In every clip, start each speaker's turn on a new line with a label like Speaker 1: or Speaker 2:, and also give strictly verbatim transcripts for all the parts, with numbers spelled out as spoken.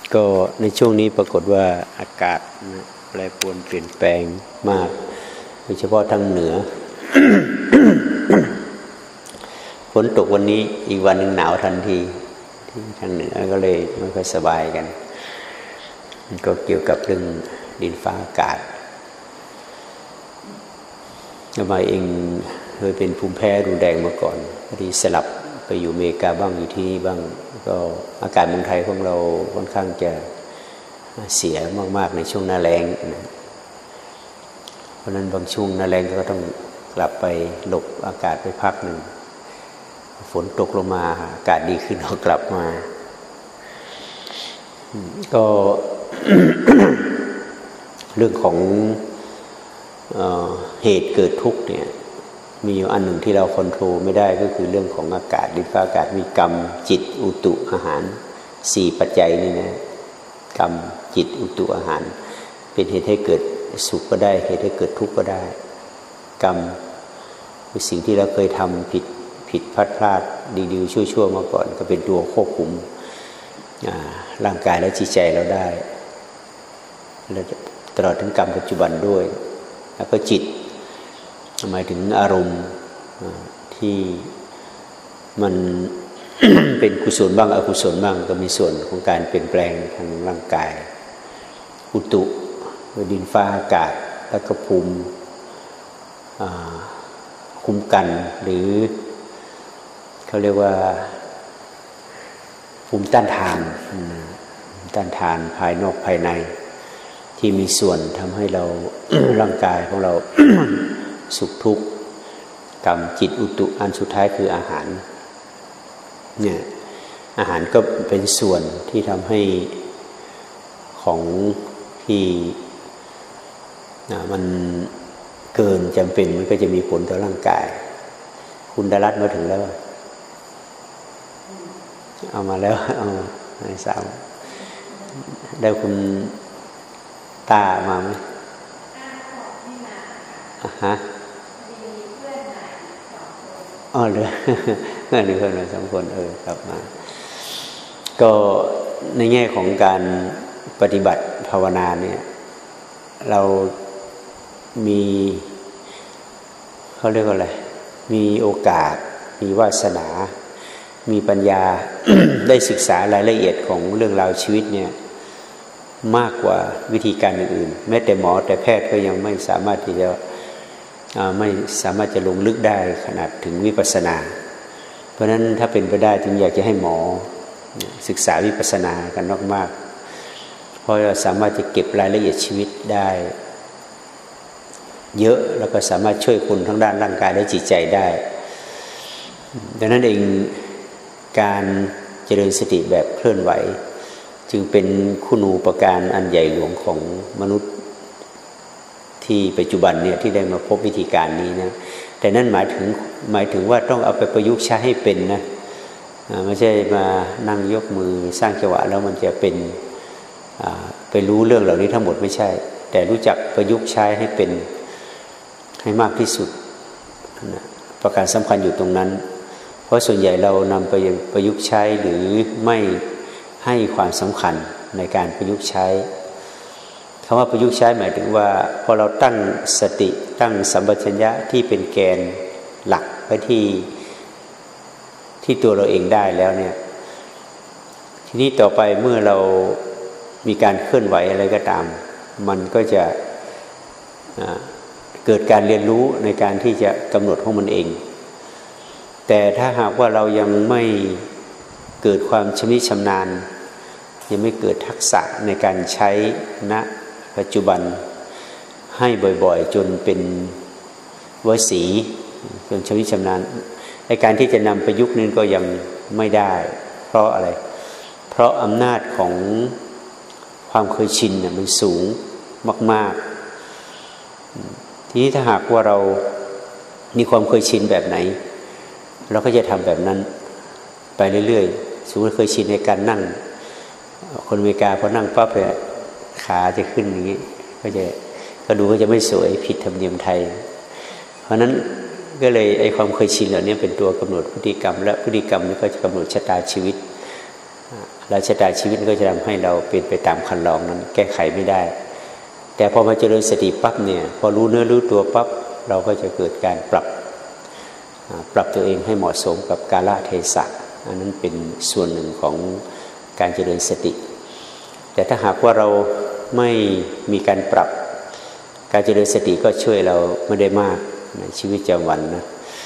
Speaker 1: ก็ในช่วงนี้ปรากฏว่าอากาศแปรปรวนเปลี่ยนแปลงมากโดยเฉพาะทางเหนือ ฝนตกวันนี้อีกวันหนึ่งหนาวทันทีที่ทางเหนือก็เลยไม่ค่อยสบายกันก็เกี่ยวกับเรื่องดินฟ้าอากาศทำไมเองเคยเป็นภูมิแพ้รุนแรงมาก่อนพอดีสลับไปอยู่อเมริกาบ้างอยู่ที่นี่บ้างก็อากาศเมืองไทยของเราค่อนข้างจะเสียมากๆในช่วงหน้าแล้งนะเพราะนั้นบางช่วงหน้าแล้งก็ต้องกลับไปหลบอากาศไปพักหนึ่งฝนตกลงมาอากาศดีขึ้นเรากลับมาก็ เรื่องของเอ่อเหตุเกิดทุกข์เนี่ยมีอยู่อันหนึ่งที่เราควบคุมไม่ได้ก็คือเรื่องของอากาศดินฟ้าอากาศมีกรรมจิตอุตุอาหารสี่ปัจจัยนี่นะกรรมจิตอุตุอาหารเป็นเหตุให้เกิดสุขก็ได้เหตุให้เกิดทุกข์ก็ได้กรรมคือสิ่งที่เราเคยทำผิดผิดพลาดพลาดดีๆชั่วๆมาก่อนก็เป็นตัวควบคุมร่างกายและจิตใจเราได้และตลอดถึงกรรมปัจจุบันด้วยแล้วก็จิตหมายถึงอารมณ์ที่มัน เป็นกุศลบ้างอกุศลบ้างก็มีส่วนของการเปลี่ยนแปลงทางร่างกายอุตุดินฟ้าอากาศและก็ภูมิคุ้มกันหรือเขาเรียกว่าภูมิต้านทานต้านทานภายนอกภายในที่มีส่วนทำให้เรา ร่างกายของเรา สุขทุกข์กรรมจิตอุตุอันสุดท้ายคืออาหารเนี่ยอาหารก็เป็นส่วนที่ทำให้ของที่มันเกินจำเป็นมันก็จะมีผลต่อร่างกายคุณดารัตมาถึงแล้วเอามาแล้วเอาไอ้สาวได้คุณตามาไหมอ่ะฮะอ๋อเลยเพื่อนเพื่อนเราสองคนเออกลับมาก็ในแง่ของการปฏิบัติภาวนาเนี่ยเรามีเขาเรียกว่าอะไรมีโอกาสมีวาสนามีปัญญา ได้ศึกษารายละเอียดของเรื่องราวชีวิตเนี่ยมากกว่าวิธีการอื่นๆแม้แต่หมอแต่แพทย์ก็ยังไม่สามารถที่จะไม่สามารถจะลงลึกได้ขนาดถึงวิปัสสนาเพราะฉะนั้นถ้าเป็นไปได้จึงอยากจะให้หมอศึกษาวิปัสสนากันมากๆเพราะเราสามารถจะเก็บรายละเอียดชีวิตได้เยอะแล้วก็สามารถช่วยคนทั้งด้านร่างกายและจิตใจได้ดังนั้นเองการเจริญสติแบบเคลื่อนไหวจึงเป็นคุณูปการอันใหญ่หลวงของมนุษย์ที่ปัจจุบันเนี่ยที่ได้มาพบวิธีการนี้นะแต่นั่นหมายถึงหมายถึงว่าต้องเอาไปประยุกต์ใช้ให้เป็นนะไม่ใช่มานั่งยกมือสร้างจังหวะแล้วมันจะเป็นไปรู้เรื่องเหล่านี้ทั้งหมดไม่ใช่แต่รู้จักประยุกต์ใช้ให้เป็นให้มากที่สุดนะประการสำคัญอยู่ตรงนั้นเพราะส่วนใหญ่เรานำไปประยุกต์ใช้หรือไม่ให้ความสำคัญในการประยุกต์ใช้คำว่าประยุกต์ใช้หมายถึงว่าพอเราตั้งสติตั้งสัมปชัญญะที่เป็นแกนหลักไว้ที่ที่ตัวเราเองได้แล้วเนี่ยทีนี้ต่อไปเมื่อเรามีการเคลื่อนไหวอะไรก็ตามมันก็จะเกิดการเรียนรู้ในการที่จะกำหนดของมันเองแต่ถ้าหากว่าเรายังไม่เกิดความชำนิชำนาญยังไม่เกิดทักษะในการใช้ณปัจจุบันให้บ่อยๆจนเป็นวสีจนชำนิชำนาญในการที่จะนำประยุกต์นั้นก็ยังไม่ได้เพราะอะไรเพราะอำนาจของความเคยชินเนี่ยมันสูงมากๆทีนี้ถ้าหากว่าเรามีความเคยชินแบบไหนเราก็จะทำแบบนั้นไปเรื่อยๆสมมติเคยชินในการนั่งคนอเมริกาพอนั่งปั๊บเนี่ยขาจะขึ้นอย่างนี้ก็จะก็ดูก็จะไม่สวยผิดธรรมเนียมไทยเพราะนั้นก็เลยไอ้ความเคยชินเหล่านี้เป็นตัวกำหนดพฤติกรรมและพฤติกรรมนี้ก็จะกำหนดชะตาชีวิตแล้วชะตาชีวิตก็จะทำให้เราเป็นไปตามคันลองนั้นแก้ไขไม่ได้แต่พอมาเจริญสติปั๊บเนี่ยพอรู้เนื้อรู้ตัวปั๊บเราก็จะเกิดการปรับปรับตัวเองให้เหมาะสมกับกาลเทศะอันนั้นเป็นส่วนหนึ่งของการเจริญสติแต่ถ้าหากว่าเราไม่มีการปรับการเจริญสติก็ช่วยเราไม่ได้มากในชีวิตประจำวันนะ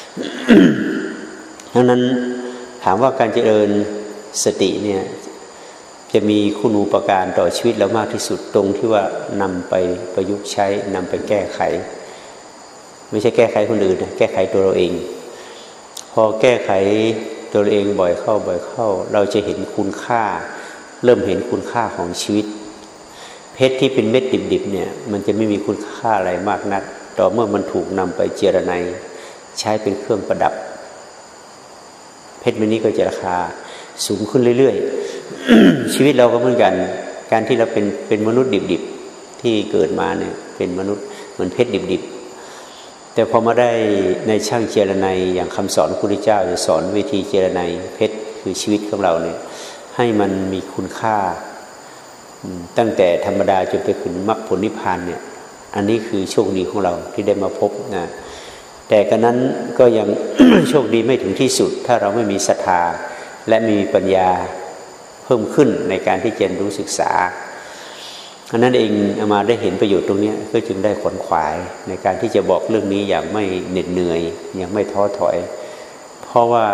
Speaker 1: ดังนั้นถามว่าการเจริญสติเนี่ยจะมีคุณูปการต่อชีวิตเรามากที่สุดตรงที่ว่านำไปประยุกต์ใช้นำไปแก้ไขไม่ใช่แก้ไขคนอื่นนะแก้ไขตัวเราเองพอแก้ไขตัวเราเองบ่อยเข้าบ่อยเข้าเราจะเห็นคุณค่าเริ่มเห็นคุณค่าของชีวิตเพชรที่เป็นเม็ดดิบๆเนี่ยมันจะไม่มีคุณค่าอะไรมากนักต่อเมื่อมันถูกนำไปเจรไนใช้เป็นเครื่องประดับเพชรเม็ดนี้ก็จะราคาสูงขึ้นเรื่อยๆ ชีวิตเราก็เหมือนกันการที่เราเป็นเป็นมนุษย์ดิบๆที่เกิดมาเนี่ยเป็นมนุษย์เหมือนเพชรดิบๆแต่พอมาได้ในช่างเจรไนอย่างคำสอนพระพุทธเจ้าจะสอนวิธีเจรไนเพชรคือชีวิตของเราเนี่ยให้มันมีคุณค่าตั้งแต่ธรรมดาจนไปถึงมรรคผลนิพพานเนี่ยอันนี้คือโชคดีของเราที่ได้มาพบนะแต่กันนั้นก็ยัง โชคดีไม่ถึงที่สุดถ้าเราไม่มีศรัทธาและมีปัญญาเพิ่มขึ้นในการที่จะรู้ศึกษาอันนั้นเองอามาได้เห็นประโยชน์ตรงนี้ก็จึงได้ขวนขวายในการที่จะบอกเรื่องนี้อย่างไม่เหน็ดเหนื่อยอย่างไม่ท้อถอยเพราะว่า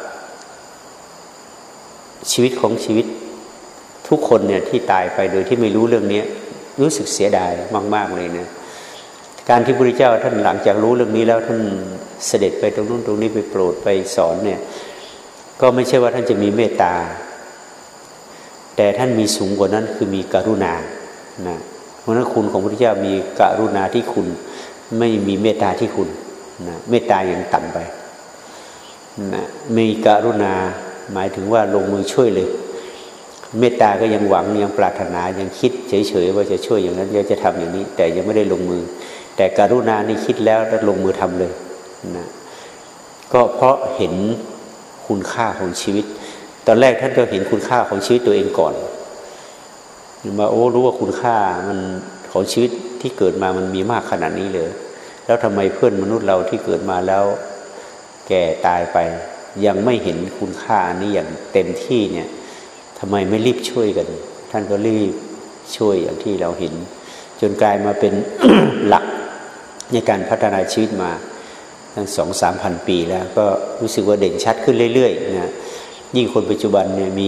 Speaker 1: ชีวิตของชีวิตทุกคนเนี่ยที่ตายไปโดยที่ไม่รู้เรื่องนี้รู้สึกเสียดายมากๆเลยนะการที่พระพุทธเจ้าท่านหลังจากรู้เรื่องนี้แล้วท่านเสด็จไปตรงนู้นตรงนี้ไปโปรดไปสอนเนี่ยก็ไม่ใช่ว่าท่านจะมีเมตตาแต่ท่านมีสูงกว่านั้นคือมีกรุณานะเพราะนั้นคุณของพระพุทธเจ้ามีกรุณาที่คุณไม่มีเมตตาที่คุณนะเมตตายังต่ำไปนะมีกรุณาหมายถึงว่าลงมือช่วยเลยเมตตาก็ยังหวังยังปรารถนายังคิดเฉยๆว่าจะช่วยอย่างนั้นจะทำอย่างนี้แต่ยังไม่ได้ลงมือแต่กรุณานี่คิดแล้วแล้วลงมือทำเลยนะก็เพราะเห็นคุณค่าของชีวิตตอนแรกท่านก็เห็นคุณค่าของชีวิตตัวเองก่อนมาโอ้รู้ว่าคุณค่ามันของชีวิตที่เกิดมามันมีมากขนาดนี้เลยแล้วทำไมเพื่อนมนุษย์เราที่เกิดมาแล้วแก่ตายไปยังไม่เห็นคุณค่านี้อย่างเต็มที่เนี่ยทำไมไม่รีบช่วยกันท่านก็รีบช่วยอย่างที่เราเห็นจนกลายมาเป็น หลักในการพัฒนาชีวิตมาตั้งสองสามพันปีแล้วก็รู้สึกว่าเด่นชัดขึ้นเรื่อยๆนะยิ่งคนปัจจุบันเนี่ยมี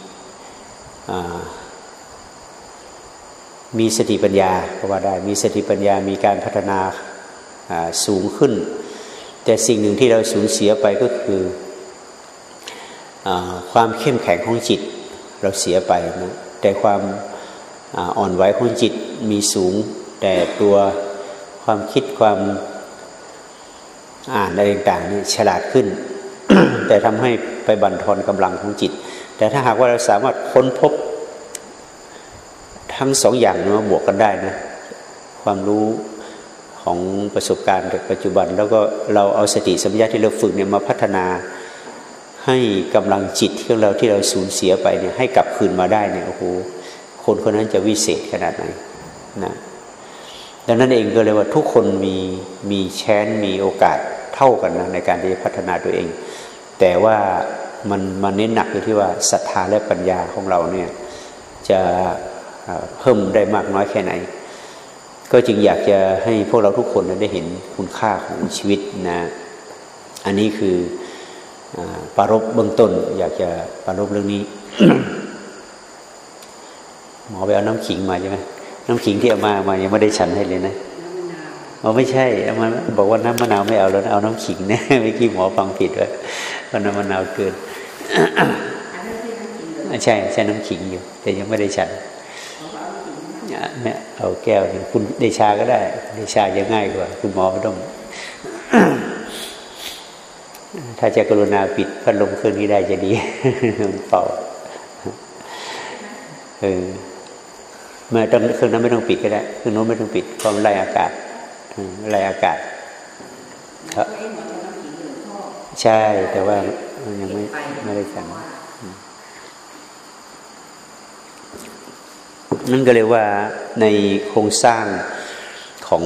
Speaker 1: มีสติปัญญาก็ว่าได้มีสติปัญญามีการพัฒนาสูงขึ้นแต่สิ่งหนึ่งที่เราสูญเสียไปก็คือความเข้มแข็งของจิตเราเสียไปนะแต่ความอ่อนไหวของจิตมีสูงแต่ตัวความคิดความอ่านอะไรต่างๆนี่ฉลาดขึ้น แต่ทำให้ไปบั่นทอนกำลังของจิตแต่ถ้าหากว่าเราสามารถค้นพบทั้งสองอย่างมาบวกกันได้นะความรู้ของประสบการณ์ปัจจุบันแล้วก็เราเอาสติสัมปชัญญะที่เราฝึกเนี่ยมาพัฒนาให้กำลังจิตของเราที่เราสูญเสียไปเนี่ยให้กลับคืนมาได้เนี่ยโอ้โหคนคนนั้นจะวิเศษขนาดไหนนะดังนั้นเองก็เลยว่าทุกคนมีมีแชนมีโอกาสเท่ากันนะในการที่จะพัฒนาตัวเองแต่ว่ามันมันเน้นหนักอยู่ที่ว่าศรัทธาและปัญญาของเราเนี่ยจะเพิ่มได้มากน้อยแค่ไหนก็จึงอยากจะให้พวกเราทุกคนได้เห็นคุณค่าของชีวิตนะอันนี้คือปรารภเบื้องต้นอยากจะปรารภเรื่องนี้ หมอไปเอาน้ำขิงมาใช่ไหมน้ำขิงที่เอามามายังไม่ได้ฉันให้เลยนะอ๋อไม่ใช่เอามาบอกว่าน้ำมะนาวไม่เอาแล้วเอาน้ำขิงนะเมื่อกี้หมอฟังผิดว่าว่าน้ำมะนาวเกิน ใช่ใช่น้ำขิงอยู่แต่ยังไม่ได้ฉันเนี่ยเอาแก้วหนึ่งคุณเดชาก็ได้เดชาจะง่ายกว่าคุณหมอไม่ต้อง ถ้าจะกรุณาปิดพัดลมเครื่องนี้ได้จะดี เป่าเออเมื่อต้องเครื่องนั้นไม่ต้องปิดก็ได้เครื่องโน้นไม่ต้องปิดเพราะมันไล่อากาศไล่อากาศครับใช่แต่ว่ามันยังไม่ไม่ได้สั่งนั่นก็เลยว่าในโครงสร้างของ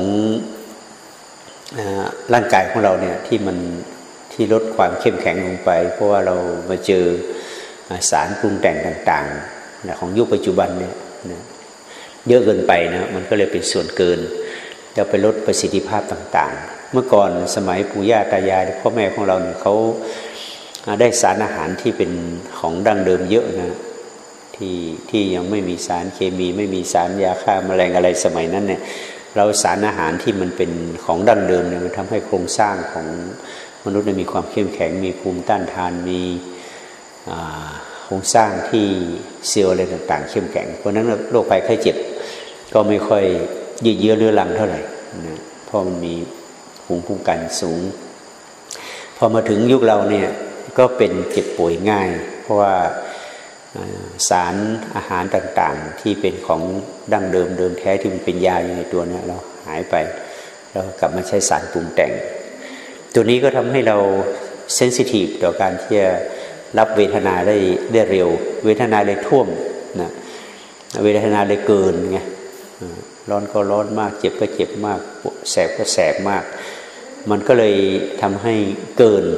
Speaker 1: ร่างกายของเราเนี่ยที่มันที่ลดความเข้มแข็งลงไปเพราะว่าเรามาเจอสารปรุงแต่งต่างๆของยุคปัจจุบันเนี่ยเยอะเกินไปนะมันก็เลยเป็นส่วนเกินแล้วไปลดประสิทธิภาพต่างๆเมื่อก่อนสมัยปู่ย่าตายายพ่อแม่ของเราเนี่ยเขาได้สารอาหารที่เป็นของดั้งเดิมเยอะนะที่ที่ยังไม่มีสารเคมีไม่มีสารยาฆ่าแมลงอะไรสมัยนั้นเนี่ยเราสารอาหารที่มันเป็นของดั้งเดิมเนี่ยมันทำให้โครงสร้างของมนุษย์มีความเข้มแข็งมีภูมิต้านทานมีโครงสร้างที่เซลล์อะไรต่างๆเข้มแข็งเพราะนั้นโรคภัยไข้เจ็บก็ไม่ค่อยยืดเยื้อเรื้อรังเท่าไหร่นะเพราะมันมีภูมิคุ้มกันสูงพอมาถึงยุคเราเนี่ยก็เป็นเจ็บป่วยง่ายเพราะว่าสารอาหารต่างๆที่เป็นของดั้งเดิมเดิมแท้ที่มันเป็นยาอยู่ในตัวเนี่ยเราหายไปเรากลับมาใช้สารปรุงแต่งตัวนี้ก็ทำให้เราเซนซิทีฟต่อการที่จะรับเวทนาได้ได้เร็วเวทนาเลยท่วมนะเวทนาเลยเกินไงร้อนก็ร้อนมากเจ็บก็เจ็บมากแสบก็แสบมากมันก็เลยทำให้เกิน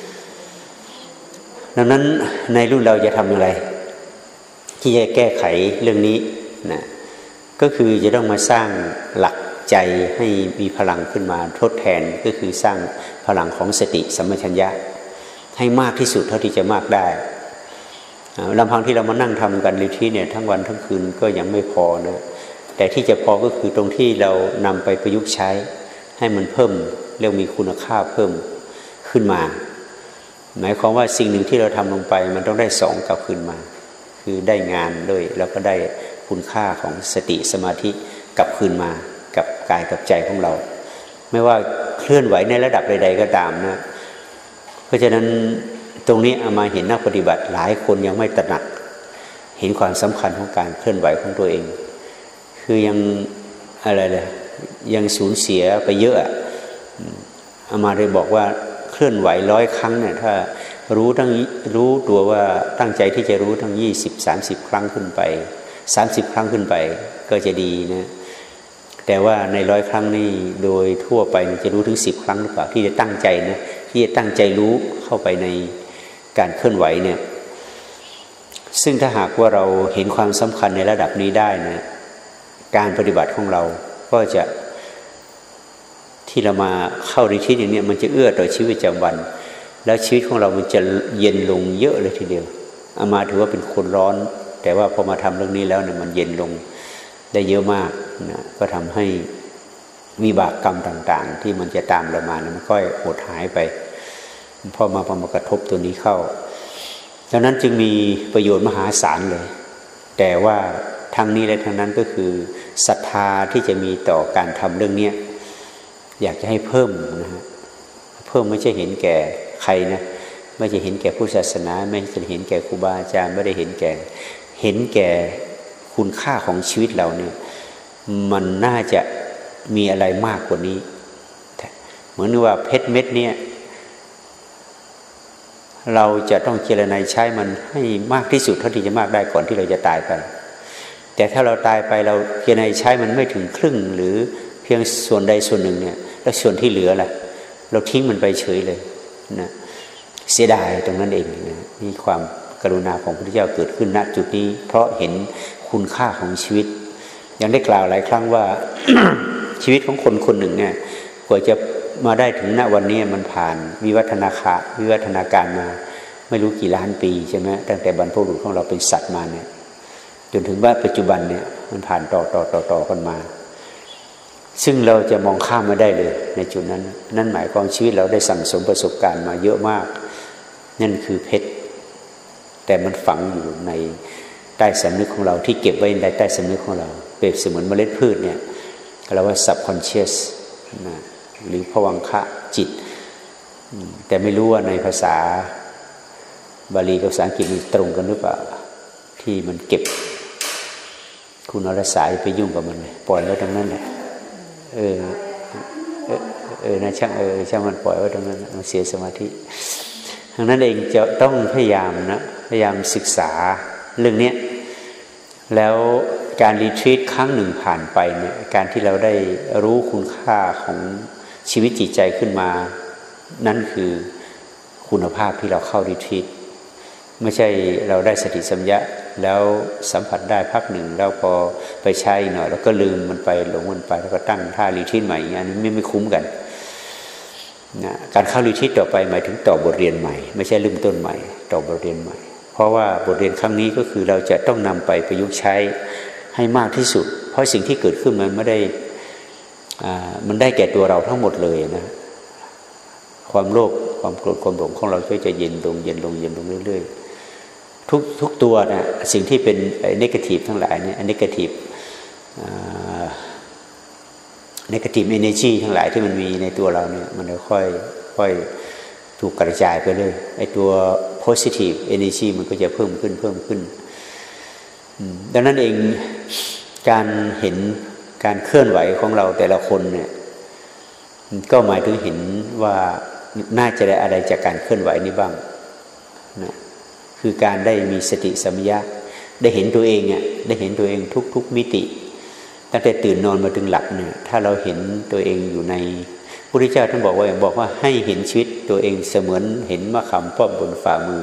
Speaker 1: ดังนั้นในรุ่นเราจะทำอะไรที่จะแก้ไขเรื่องนี้นะก็คือจะต้องมาสร้างหลักใจให้มีพลังขึ้นมาทดแทนก็คือสร้างพลังของสติสัมปชัญญะให้มากที่สุดเท่าที่จะมากได้ลำพังที่เรามานั่งทำกันรีทรีทเนี่ยทั้งวันทั้งคืนก็ยังไม่พอนะแต่ที่จะพอก็คือตรงที่เรานำไปประยุกต์ใช้ให้มันเพิ่มเรียกมีคุณค่าเพิ่มขึ้นมาหมายความว่าสิ่งหนึ่งที่เราทำลงไปมันต้องได้สองกลับขึ้นมาคือได้งานด้วยแล้วก็ได้คุณค่าของสติสมาธิกลับคืนมากับกายกับใจของเราไม่ว่าเคลื่อนไหวในระดับใดๆก็ตามนะเพราะฉะนั้นตรงนี้เอามาเห็นนักปฏิบัติหลายคนยังไม่ตระหนักเห็นความสำคัญของการเคลื่อนไหวของตัวเองคือยังอะไรเลยยังสูญเสียไปเยอะเอามาเลยบอกว่าเคลื่อนไหวร้อยครั้งเนี่ยถ้ารู้ทั้งรู้ตัวว่าตั้งใจที่จะรู้ทั้งยี่สิบสามสิบครั้งขึ้นไปสามสิบครั้งขึ้นไปก็จะดีนะแต่ว่าในร้อยครั้งนี่โดยทั่วไปจะรู้ถึงสิบครั้งหรือเปล่าที่จะตั้งใจนะที่จะตั้งใจรู้เข้าไปในการเคลื่อนไหวเนี่ยซึ่งถ้าหากว่าเราเห็นความสำคัญในระดับนี้ได้นะการปฏิบัติของเราก็จะที่เรามาเข้าในที่อย่างนี้มันจะเอื้อต่อชีวิตประจำวันแล้วชีวิตของเรามันจะเย็นลงเยอะเลยทีเดียวอามาถือว่าเป็นคนร้อนแต่ว่าพอมาทำเรื่องนี้แล้วเนี่ยมันเย็นลงได้เยอะมากนะก็ทำให้วิบากกรรมต่างๆที่มันจะตามเรามานะมันก็หดหายไปพอมาพอมากระทบตัวนี้เข้าดังนั้นจึงมีประโยชน์มหาศาลเลยแต่ว่าทางนี้และทางนั้นก็คือศรัทธาที่จะมีต่อการทำเรื่องนี้อยากจะให้เพิ่มนะฮะเพิ่มไม่ใช่เห็นแก่ใครนะไม่ใช่เห็นแก่ผู้ศาสนาไม่ใช่เห็นแก่ครูบาอาจารย์ไม่ได้เห็นแก่เห็นแก่คุณค่าของชีวิตเราเนี่ยมันน่าจะมีอะไรมากกว่านี้เหมือนว่าเพชรเม็ดเนี่ยเราจะต้องเจริญใช้มันให้มากที่สุดเท่าที่จะมากได้ก่อนที่เราจะตายไปแต่ถ้าเราตายไปเราเจริญใช้มันไม่ถึงครึ่งหรือเพียงส่วนใดส่วนหนึ่งเนี่ยแล้วส่วนที่เหลือล่ะเราทิ้งมันไปเฉยเลยนะเสียดายตรงนั้นเองนะมีความกรุณาของพระพุทธเจ้าเกิดขึ้นณจุดนี้เพราะเห็นคุณค่าของชีวิตยังได้กล่าวหลายครั้งว่า ชีวิตของคนคนหนึ่งเนี่ยกว่าจะมาได้ถึงณวันนี้มันผ่านวิวัฒนาคาวิวัฒนาการมาไม่รู้กี่ล้านปีใช่ไหมตั้งแต่บรรพบุรุษของเราเป็นสัตว์มาเนี่ยจนถึงว่าปัจจุบันเนี่ยมันผ่านต่อต่อต่อต่อกันมาซึ่งเราจะมองข้ามไม่ได้เลยในจุดนั้นนั่นหมายความชีวิตเราได้สั่งสมประสบการณ์มาเยอะมากนั่นคือเพชรแต่มันฝังอยู่ในใต้สำนึกของเราที่เก็บไว้ในใต้สำนึกของเราเปรียบเสมือนเมล็ดพืชเนี่ยเราว่า subconscious นะหรือภวังคะจิตแต่ไม่รู้ว่าในภาษาบาลีกับภาษาอังกฤษมันตรงกันหรือเปล่าที่มันเก็บคุณอรสายไปยุ่งกับมันเลยปล่อยไว้ตรงนั้นแหละเออเออเออนะช่างเออช่างมันปล่อยไว้ตรงนั้นมันเสียสมาธิดังนั้นเองจะต้องพยายามนะพยายามศึกษาเรื่องนี้แล้วการรีทรีตครั้งหนึ่งผ่านไปเนี่ยการที่เราได้รู้คุณค่าของชีวิตจิตใจขึ้นมานั่นคือคุณภาพที่เราเข้ารีทรีตไม่ใช่เราได้สติสัมยะแล้วสัมผัสได้พักหนึ่งแล้วพอไปใช้หน่อยแล้วก็ลืมมันไปหลงมันไปแล้วก็ตั้งท่ารีทรีตใหม่อย่างนี้ไม่ไม่คุ้มกันนะการเข้ารีทรีตต่อไปหมายถึงต่อบทเรียนใหม่ไม่ใช่เริ่มต้นใหม่ต่อบทเรียนใหม่เพราะว่าบทเรียนครั้งนี้ก็คือเราจะต้องนำไปประยุกต์ใช้ให้มากที่สุดเพราะสิ่งที่เกิดขึ้นมันไม่ได้มันได้แก่ตัวเราทั้งหมดเลยนะความโลภความโกรธความหลงของเราก็จะเย็นลงเย็นลงเย็นลงเรื่อยๆทุกทุกตัวนะสิ่งที่เป็นเนกาทีฟทั้งหลายเนี่ยเนกาทีฟเนกาทีฟเอเนจีทั้งหลายที่มันมีในตัวเราเนี่ยมันจะค่อยค่อยถูกกระจายไปเลยไอ้ตัว positive energy มันก็จะเพิ่มขึ้นเพิ่มขึ้นดังนั้นเองการเห็นการเคลื่อนไหวของเราแต่ละคนเนี่ยก็หมายถึงเห็นว่าน่าจะได้อะไรจากการเคลื่อนไหวนี้บ้างนะคือการได้มีสติสัมปชัญญะได้เห็นตัวเองอ่ะได้เห็นตัวเองทุกๆมิติตั้งแต่ตื่นนอนมาถึงหลับเนี่ยถ้าเราเห็นตัวเองอยู่ในพระพุทธเจ้าท่านบอกว่าบอกว่าให้เห็นชีวิตตัวเองเสมือนเห็นมะขามป้อมบนฝ่ามือ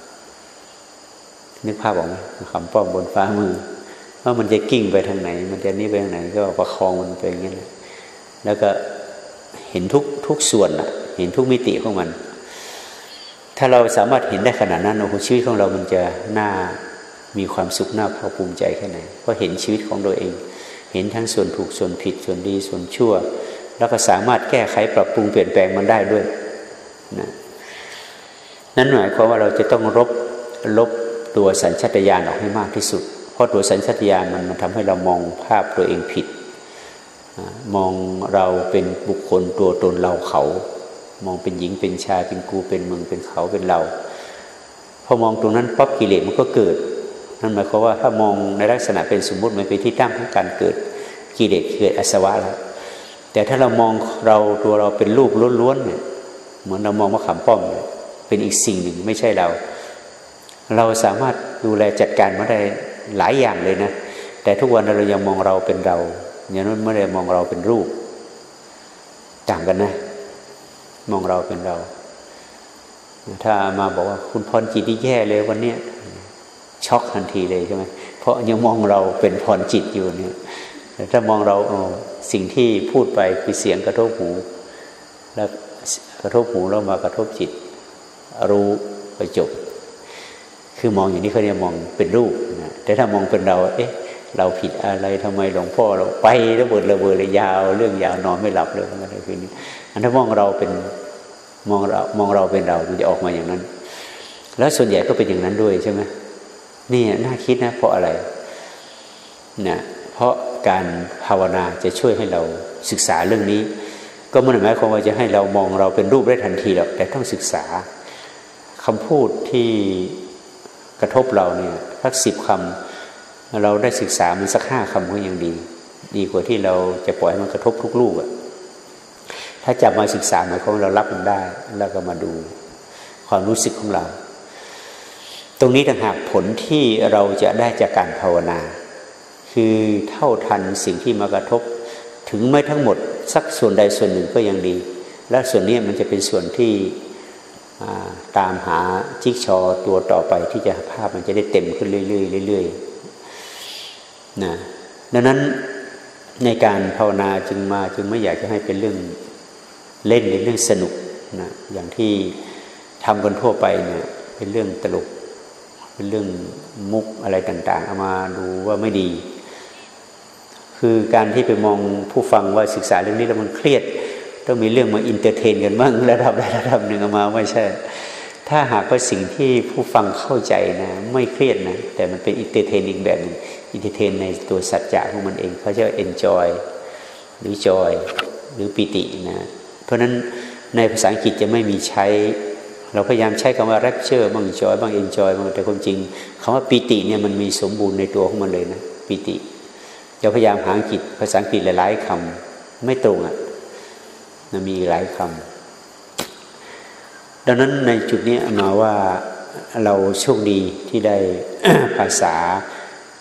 Speaker 1: นึกภาพออกไหมมะขามป้อมบนฝ่ามือว่ามันจะกิ้งไปทางไหนมันจะนี่ไปทางไหนก็ประคองมันไปอย่างนี้แหละแล้วก็เห็นทุกทุกส่วนอ่ะเห็นทุกมิติของมันถ้าเราสามารถเห็นได้ขนาดนั้นโอ้โหชีวิตของเรามันจะน่ามีความสุขน่าภาคภูมิใจแค่ไหนเพราะเห็นชีวิตของตัวเองเห็นทั้งส่วนถูกส่วนผิดส่วนดีส่วนชั่วแล้วก็สามารถแก้ไขปรับปรุงเปลี่ยนแปลงมันได้ด้วยนะนั่นหมายความว่าเราจะต้องลบลบตัวสัญชาตญาณออกให้มากที่สุดเพราะตัวสัญชาตญาณมันมันทำให้เรามองภาพตัวเองผิดมองเราเป็นบุคคลตัวตนเราเขามองเป็นหญิงเป็นชายเป็นกูเป็นมึงเป็นเขาเป็นเราพอมองตรงนั้นปั๊บกิเลสมันก็เกิดนั่นหมายความว่าถ้ามองในลักษณะเป็นสมมุติมันเป็นที่ตั้งของการเกิดกิเลสเกิดอาสวะแล้วแต่ถ้าเรามองเราตัวเราเป็นรูปล้วนๆเนี่ยเหมือนเรามองมะขามป้อมเนี่ยเป็นอีกสิ่งหนึ่งไม่ใช่เราเราสามารถดูแลจัดการมาได้หลายอย่างเลยนะแต่ทุกวันเรายังมองเราเป็นเราอย่างนั้นไม่ได้มองเราเป็นรูปต่างกันนะมองเราเป็นเราถ้ามาบอกว่าคุณพรจิตที่แย่เลยวันนี้ช็อกทันทีเลยใช่ไหมเพราะยังมองเราเป็นพรจิตอยู่เนี่ยแต่ถ้ามองเราอ๋อสิ่งที่พูดไปคือเสียงกระทบหูแล้วกระทบหูแล้วมากระทบจิตรู้ไปจบคือมองอย่างนี้เขาเรียกมองเป็นรูปนะแต่ถ้ามองเป็นเราเอ๊ะเราผิดอะไรทำไมหลวงพ่อเราไประเบิดระเบิดเลยยาวเรื่องยาวนอนไม่หลับเลยอะไรคือนี้อันถ้ามองเราเป็นมองเรามองเราเป็นเรามันจะออกมาอย่างนั้นแล้วส่วนใหญ่ก็เป็นอย่างนั้นด้วยใช่ไหมนี่น่าคิดนะเพราะอะไรนะเพราะการภาวนาจะช่วยให้เราศึกษาเรื่องนี้ก็ไม่ได้หมายความว่าจะให้เรามองเราเป็นรูปได้ทันทีหรอกแต่ต้องศึกษาคำพูดที่กระทบเราเนี่ยสักสิบคำเราได้ศึกษามันสักห้าคำก็ยังดีดีกว่าที่เราจะปล่อยให้มันกระทบทุกลูกอะถ้าจับมาศึกษาหมายความว่าเรารับมันได้แล้วก็มาดูความรู้สึกของเราตรงนี้ต่างหากผลที่เราจะได้จากการภาวนาคือเท่าทันสิ่งที่มากระทบถึงไม่ทั้งหมดสักส่วนใดส่วนหนึ่งก็ยังดีและส่วนนี้มันจะเป็นส่วนที่ตามหาจิ๊กซอว์ตัวต่อไปที่จะภาพมันจะได้เต็มขึ้นเรื่อยๆเรื่อยๆนะดังนั้นในการภาวนาจึงมาจึงไม่อยากจะให้เป็นเรื่องเล่นเป็นเรื่องสนุกนะอย่างที่ทำกันทั่วไปเนี่ยเป็นเรื่องตลกเป็นเรื่องมุกอะไรต่างๆเอามาดูว่าไม่ดีคือการที่ไปมองผู้ฟังว่าศึกษาเรื่องนี้แล้วมันเครียดต้องมีเรื่องมาอินเตอร์เทนกันบ้างระดับใดระดับหนึ่งเอามาไม่ใช่ถ้าหากว่าสิ่งที่ผู้ฟังเข้าใจนะไม่เครียดนะแต่มันเป็นอินเตอร์เทนอีกแบบนึงอินเตอร์เทนในตัวสัจจะของมันเองเขาจะเอนจอยหรือจอยหรือปิตินะเพราะฉะนั้นในภาษาอังกฤษจะไม่มีใช้เราพยายามใช้คำว่า rapture บ้าง joy บ้าง enjoy บ้างแต่ความจริงคำว่าปิติเนี่ยมันมีสมบูรณ์ในตัวของมันเลยนะปิติจะพยายามหาอังกฤษภาษาอังกฤษหลายๆคำไม่ตรงอ่ะมันมีหลายคำดังนั้นในจุดนี้มาว่าเราโชคดีที่ได้ ภาษา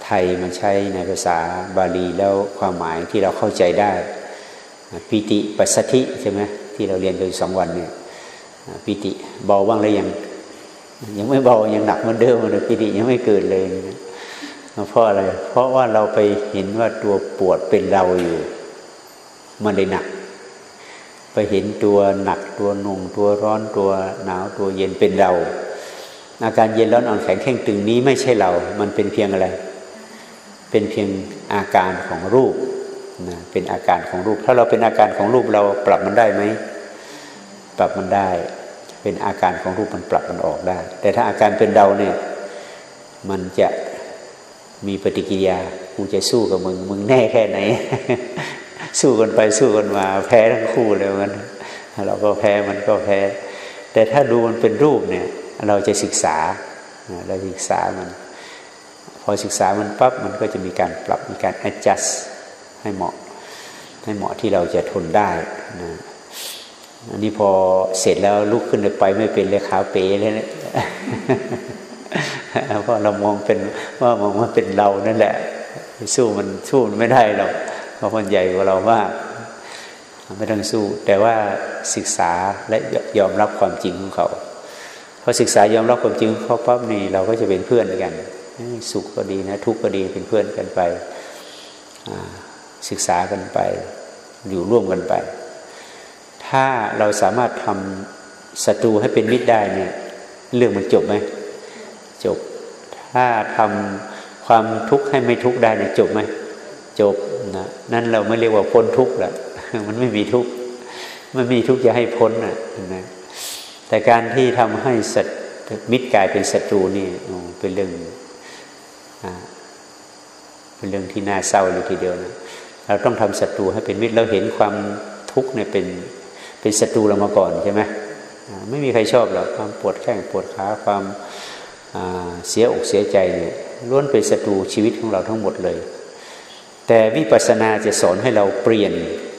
Speaker 1: ไทยมาใช้ในภาษาบาลีแล้วความหมายที่เราเข้าใจได้ปิติปัสสธิใช่ไหมที่เราเรียนโดยสองวันเนี่ยปิติเบาบ้างหรือยังยังไม่เบายังหนักเหมือนเดิมเลยปิติยังไม่เกิดเลยเพราะอะไรเพราะว่าเราไปเห็นว่าตัวปวดเป็นเราอยู่มันเลยหนักไปเห็นตัวหนักตัวหน่วงตัวร้อนตัวหนาวตัวเย็นเป็นเราอาการเย็นร้อนอ่อนแข็งเข่งตึงนี้ไม่ใช่เรามันเป็นเพียงอะไรเป็นเพียงอาการของรูปนะเป็นอาการของรูปถ้าเราเป็นอาการของรูปเราปรับมันได้ไหมปรับมันได้เป็นอาการของรูปมันปรับมันออกได้แต่ถ้าอาการเป็นเราเนี่ยมันจะมีปฏิกิริยากูจะสู้กับมึงมึงแน่แค่ไหน สู้กันไปสู้กันมาแพ้ทั้งคู่เลยมันเราก็แพ้มันก็แพ้แต่ถ้าดูมันเป็นรูปเนี่ยเราจะศึกษาเราศึกษามันพอศึกษามันปั๊บมันก็จะมีการปรับมีการ adjust ให้เหมาะให้เหมาะที่เราจะทนได้นะอันนี้พอเสร็จแล้วลุกขึ้นไปไม่เป็นเลยขาเป๋เลยนะเพราะเรามองเป็นว่ามองว่าเป็นเรานั่นแหละสู้มันสู้มันไม่ได้หรอกเพราะมันใหญ่กว่าเรามากไม่ต้องสู้แต่ว่าศึกษาและยอมรับความจริงของเขาพอศึกษายอมรับความจริงของเขาปั๊บนี่เราก็จะเป็นเพื่อนกันสุขก็ดีนะทุกข์ก็ดีเป็นเพื่อนกันไปศึกษากันไปอยู่ร่วมกันไปถ้าเราสามารถทำศัตรูให้เป็นมิตรได้เนี่ยเรื่องมันจบไหมจบถ้าทำความทุกข์ให้ไม่ทุกข์ได้เนี่ยจบไหมจบนะนั่นเราไม่เรียกว่าพ้นทุกข์ละมันไม่มีทุกข์มันมีทุกข์จะให้พ้นนะนะแต่การที่ทำให้สัตว์มิตรกลายเป็นศัตรูนี่เป็นเรื่องเป็นเรื่องที่น่าเศร้าเลยทีเดียวนะเราต้องทำศัตรูให้เป็นมิตรเราเห็นความทุกข์เนี่ยเป็นเป็นศัตรูเรามาก่อนใช่ไหมไม่มีใครชอบหรอกความปวดแข้งปวดขาความเสียอกเสียใจเนี่ยล้วนเป็นศัตรูชีวิตของเราทั้งหมดเลยแต่วิปัสสนาจะสอนให้เราเปลี่ยน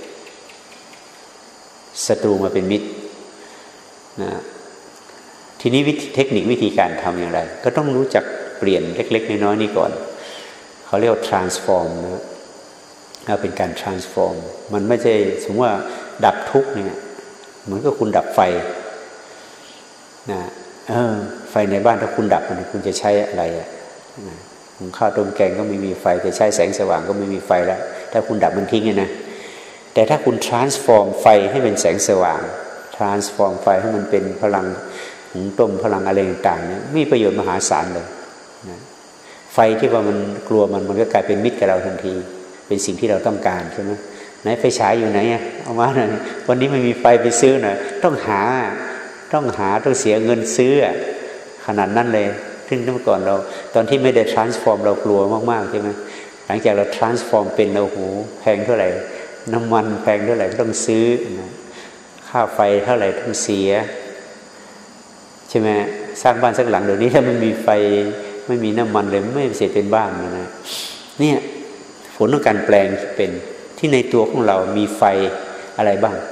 Speaker 1: ศัตรูมาเป็นมิตรนะทีนี้วิธีเทคนิควิธีการทำอย่างไรก็ต้องรู้จักเปลี่ยนเล็กๆน้อยๆนี่ก่อนเขาเรียกว่า transform นะเป็นการ transform มันไม่ใช่สมมติว่าดับทุกข์เนี่ยเหมือนกับคุณดับไฟนะเออไฟในบ้านถ้าคุณดับมันคุณจะใช้อะไรอ่ะหุงข้าวต้มแกงก็ไม่มีไฟจะใช้แสงสว่างก็ไม่มีไฟแล้วถ้าคุณดับมันทิ้งไงนะแต่ถ้าคุณ transform ไฟให้เป็นแสงสว่าง transform ไฟให้มันเป็นพลังหุงต้มพลังอะไรต่างๆเนี่ยมีประโยชน์มหาศาลเลยนะไฟที่ว่ามันกลัวมันมันก็กลายเป็นมิตรกับเราทันทีเป็นสิ่งที่เราต้องการใช่ไหมไหนไฟฉายอยู่ไหนอ่ะเอามาหน่อยวันนี้ไม่มีไฟไปซื้อหน่อยต้องหาต้องหาต้องเสียเงินซื้อขนาดนั้นเลยซึ่งเมื่อก่อนเราตอนที่ไม่ได้ transform เรากลัวมากๆใช่ไหมหลังจากเรา transform เป็นเราโหแพงเท่าไหร่น้ำมันแพงเท่าไหร่ต้องซื้อนะค่าไฟเท่าไหร่ต้องเสียใช่ไหมสร้างบ้านสักหลังเดี๋ยวนี้ถ้าไม่มีไฟไม่มีน้ำมันเลยไม่เสร็จเป็นบ้านนะนะเนี่ยผลของการแปลงเป็นที่ในตัวของเรามีไฟอะไรบ้าง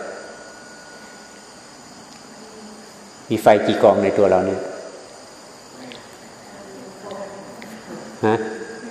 Speaker 1: มีไฟกี่กองในตัวเราเนี่ยฮะ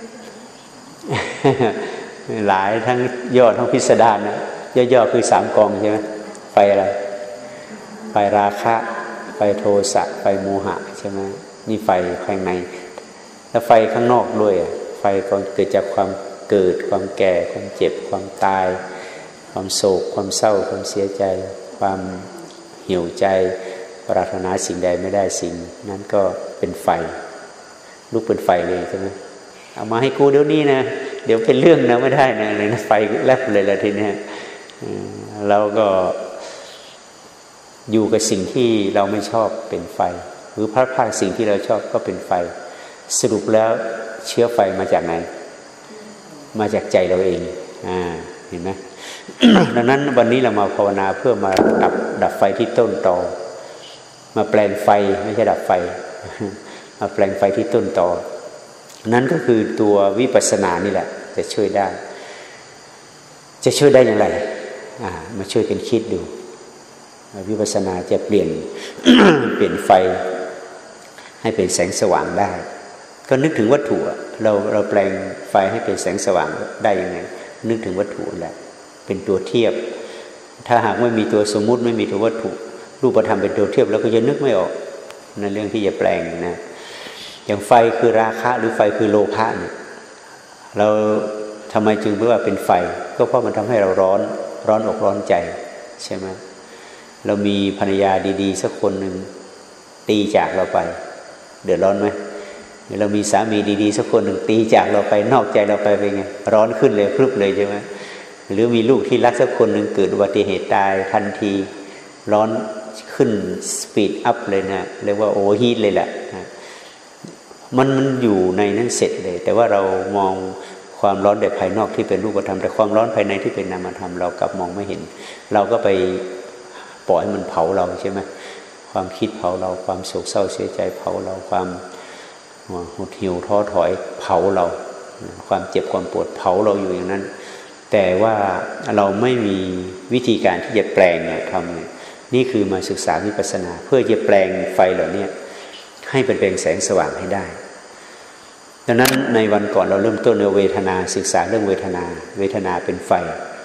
Speaker 1: หลายทั้งย่อทั้งพิสดารนะย่อๆคือสามกองใช่ไหมไฟอะไรไฟราคะไฟโทสะไฟโมหะใช่ไหมนี่ไฟภายในแล้วไฟข้างนอกด้วยไฟก็เกิดจากความเกิดความแก่ความเจ็บความตายความโศกความเศร้าความเสียใจความเหี่ยวใจปรารถนาสิ่งใดไม่ได้สิ่งนั้นก็เป็นไฟลุกเป็นไฟเลยใช่ไหมเอามาให้กูเดี๋ยวนี้นะเดี๋ยวเป็นเรื่องนะไม่ได้นะเลยนะไฟแลบเลยละทีนี้เราก็อยู่กับสิ่งที่เราไม่ชอบเป็นไฟหรือพลาดพลาดสิ่งที่เราชอบก็เป็นไฟสรุปแล้วเชื้อไฟมาจากไหนมาจากใจเราเองอ่าเห็นไหม ดังนั้นวันนี้เรามาภาวนาเพื่อมาดับดับไฟที่ต้นตอมาแปลงไฟไม่ใช่ดับไฟ มาแปลงไฟที่ต้นตอนั้นก็คือตัววิปัสสนานี่แหละจะช่วยได้จะช่วยได้อย่างไรอ่ามาช่วยกันคิดดูวิปัสสนาจะเปลี่ยน เปลี่ยนไฟให้เป็นแสงสว่างได้ก็นึกถึงวัตถุเราเราแปลงไฟให้เป็นแสงสว่างได้ยังไงนึกถึงวัตถุแหละเป็นตัวเทียบถ้าหากไม่มีตัวสมมุติไม่มีตัววัตถุรูปธรรมเป็นตัวเทียบแล้วก็จะนึกไม่ออกในเรื่องที่จะแปลงนะอย่างไฟคือราคะหรือไฟคือโลภะเนี่ยเราทำไมจึงเรียกว่าเป็นไฟก็เพราะมันทำให้เราร้อนร้อนอกร้อนใจใช่ไหมเรามีภรรยาดีๆสักคนหนึ่งตีจากเราไปเดือดร้อนไหมเรามีสามีดีๆสักคนหนึ่งตีจากเราไปนอกใจเราไปเป็นไงร้อนขึ้นเลยพรึบเลยใช่ไหมหรือมีลูกที่รักสักคนหนึ่งเกิดอุบัติเหตุตายทันทีร้อนขึ้นสปีดอัพเลยนะเรียกว่าโอเวอร์ฮีทเลยแหละมันมันอยู่ในนั้นเสร็จเลยแต่ว่าเรามองความร้อนแบบภายนอกที่เป็นรูปธรรมแต่ความร้อนภายในที่เป็นนามธรรมเรากลับมองไม่เห็นเราก็ไปปล่อยให้มันเผาเราใช่ไหมความคิดเผาเราความโศกเศร้าเสียใจเผาเราความหดหิวท้อถอยเผาเราความเจ็บความปวดเผาเราอยู่อย่างนั้นแต่ว่าเราไม่มีวิธีการที่จะแปลงเนี่ยทำเนี่ยนี่คือมาศึกษาวิปัสสนาเพื่อจะแปลงไฟเหล่านี้ให้เป็นเป็นแสงสว่างให้ได้ดังนั้นในวันก่อนเราเริ่มต้นในเวทนาศึกษาเรื่องเวทนาเวทนาเป็นไฟ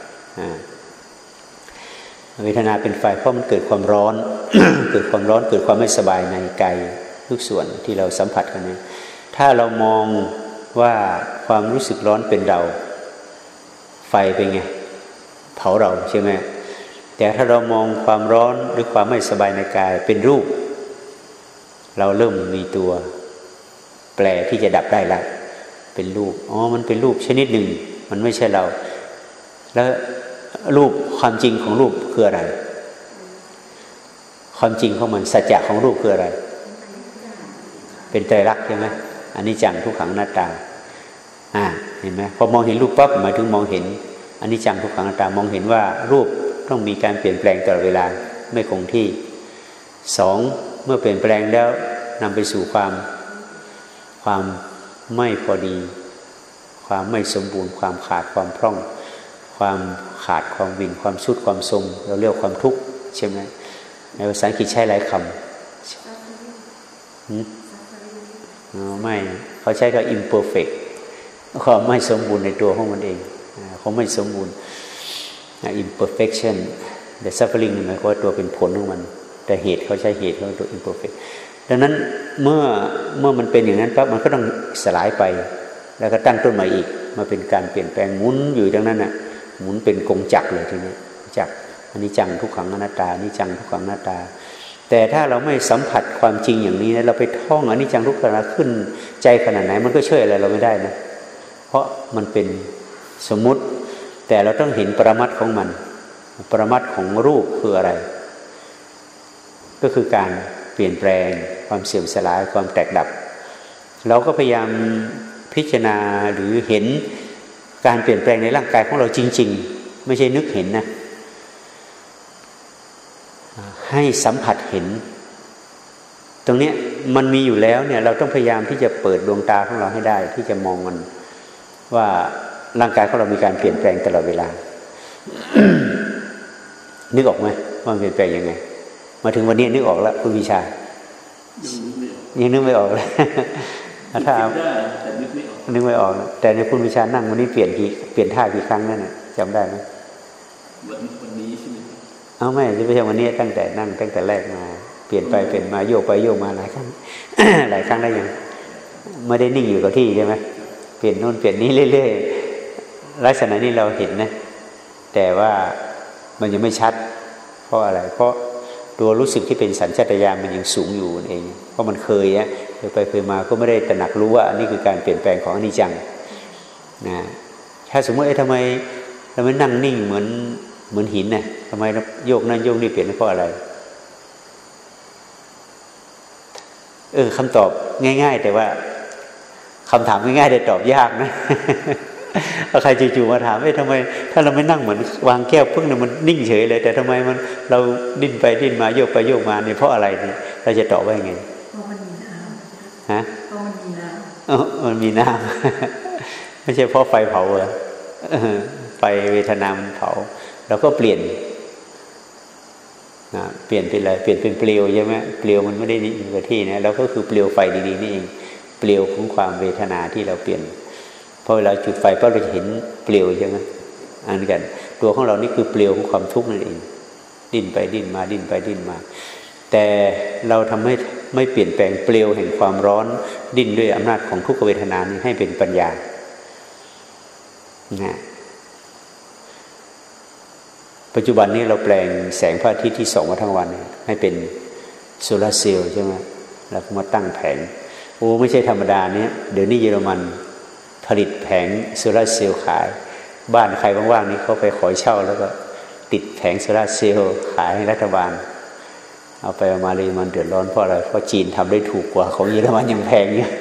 Speaker 1: เวทนาเป็นไฟเพราะมันเกิดความร้อน เกิดความร้อนเกิดความไม่สบายในกายทุกส่วนที่เราสัมผัสกันเนี่ยถ้าเรามองว่าความรู้สึกร้อนเป็นเราไฟเป็นไงเผาเราใช่ไหมแต่ถ้าเรามองความร้อนหรือความไม่สบายในกายเป็นรูปเราเริ่มมีตัวแปลที่จะดับได้ละเป็นรูปอ๋อมันเป็นรูปชนิดหนึ่งมันไม่ใช่เราแล้วรูปความจริงของรูปคืออะไรความจริงของมันสัจจะของรูปคืออะไรเป็นไตรลักษณ์ใช่ไหมอนิจจังทุกขังอนัตตาอ่าเห็นไหมพอมองเห็นรูปปั๊บหมายถึงมองเห็นอนิจจังทุกขังอนัตตามองเห็นว่ารูปต้องมีการเปลี่ยนแปลงตลอดเวลาไม่คงที่สองเมื่อเปลี่ยนแปลงแล้วนำไปสู่ความความไม่พอดีความไม่สมบูรณ์ความขาดความพร่องความขาดความวินความชุดความทรงเราเรียกความทุกข์ใช่ไหมในภาษาอังกฤษใช้หลายคำไม่เขาใช้คำ imperfect ความไม่สมบูรณ์ในตัวของมันเองเขาไม่สมบูรณ์ imperfection the suffering หมายความว่าตัวเป็นผลของมันแต่เหตุเขาใช้เหตุเขาตัว imperfect ดังนั้นเมื่อเมื่อมันเป็นอย่างนั้นปั๊บมันก็ต้องสลายไปแล้วก็ตั้งต้นใหม่อีกมาเป็นการเปลี่ยนแปลงหมุนอยู่ดังนั้นน่ะหมุนเป็นกงจักรเลยทีนี้จักรอนิจจังทุกขังอนัตตาอนิจจังทุกขังอนัตตาแต่ถ้าเราไม่สัมผัสความจริงอย่างนี้นะเราไปท่องอนิจจังทุกขังอนัตตาขึ้นใจขนาดไหนมันก็ช่วยอะไรเราไม่ได้นะเพราะมันเป็นสมมุติแต่เราต้องเห็นปรมัตถ์ของมันปรมัตถ์ของรูปคืออะไรก็คือการเปลี่ยนแปลงความเสื่อมสลายความแตกดับเราก็พยายามพิจารณาหรือเห็นการเปลี่ยนแปลงในร่างกายของเราจริงๆไม่ใช่นึกเห็นนะให้สัมผัสเห็นตรงนี้มันมีอยู่แล้วเนี่ยเราต้องพยายามที่จะเปิดดวงตาของเราให้ได้ที่จะมองมันว่าร่างกายของเรามีการเปลี่ยนแปลงตลอดเวลา นึกออกไหมว่ามันเปลี่ยนแปลงยังไงมาถึงวันนี้นึกออกแล้วคุณวิชายังนึกไม่ออกเลยถ้านึกไม่ออกแต่ในคุณวิชานั่งวันนี้เปลี่ยนกี่เปลี่ยนท่ากี่ครั้งนั่นน่ะจำได้ไหม
Speaker 2: วันนี้ใช่ไหม
Speaker 1: เอาไม่ไม่ใช่วันนี้ตั้งแต่นั่งตั้งแต่แรกมาเปลี่ยนไปเปลี่ยนมาโยกไปโยกมาหลายครั้ง หลายครั้งได้ยังไม่ได้นิ่งอยู่กับที่ใช่ไหมเปลี่ยนโน่นเปลี่ยนนี้เรื่อยๆลักษณะนี้เราเห็นนะแต่ว่ามันยังไม่ชัดเพราะอะไรเพราะตัวรู้สึกที่เป็นสัญชาตญาณมันยังสูงอยู่เองเพราะมันเคยอะเคยไปเคยมาก็ไม่ได้ตระหนักรู้ว่าอันนี้คือการเปลี่ยนแปลงของอนิจจังนะถ้าสมมติไอ้ทำไมทำไมนั่งนิ่งเหมือนเหมือนหินน่ะทำไมโยกนั่นโยกนี่เปลี่ยนเพราะอะไรเออคำตอบง่ายๆแต่ว่าคำถามง่ายๆแต่ตอบยากนะถ้าใครจู่ๆมาถามว่าทำไมถ้าเราไม่นั่งเหมือนวางแก้วพึ่งเนี่ยมันนิ่งเฉยเลยแต่ทำไมมันเราดิ้นไปดิ้นมาโยกไปโยกมาเนี่ยเพราะอะไรเนี่ยเราจะตอบว่าไง
Speaker 3: เพราะมันมีน้ำ
Speaker 1: ฮะ
Speaker 3: เพราะมันมีน้ำ
Speaker 1: อ๋อมันมีน้ำไม่ใช่เพราะไฟเผาเหรอไฟเวทนามันเผาเราก็เปลี่ยนนะเปลี่ยนเป็นอะไรเปลี่ยนเป็นเปลวใช่ไหมเปลวมันไม่ได้อยู่กับที่นะเราก็คือเปลวไฟดีๆนี่เองเปลวของความเวทนาที่เราเปลี่ยนพอเวลาจุดไฟก็เราจะเห็นเปลวใช่ไหมอันกันตัวของเรานี่คือเปลวของความทุกข์นั่นเองดิ้นไปดิ้นมาดิ้นไปดิ้นมาแต่เราทำให้ไม่เปลี่ยนแปลงเปลวแห่งความร้อนดิ้นด้วยอำนาจของทุกขเวทนานี้ให้เป็นปัญญานะปัจจุบันนี้เราแปลงแสงพระอาทิตย์ที่ส่องมาทั้งวันให้เป็นโซลาร์เซลล์ใช่ไหมแล้วก็มาตั้งแผงโอ้ไม่ใช่ธรรมดาเนี่ยเดี๋ยวนี้เยอรมันผลิตแผงโซลาร์เซลล์ขายบ้านใครว่างๆนี้เขาไปขอเช่าแล้วก็ติดแผงโซลาร์เซลล์ขายให้รัฐบาลเอาไปเอามาเลยมันเดือดร้อนเพราะอะไรเพราะจีนทำได้ถูกกว่าของเยอรมันยังแพงเนี่ย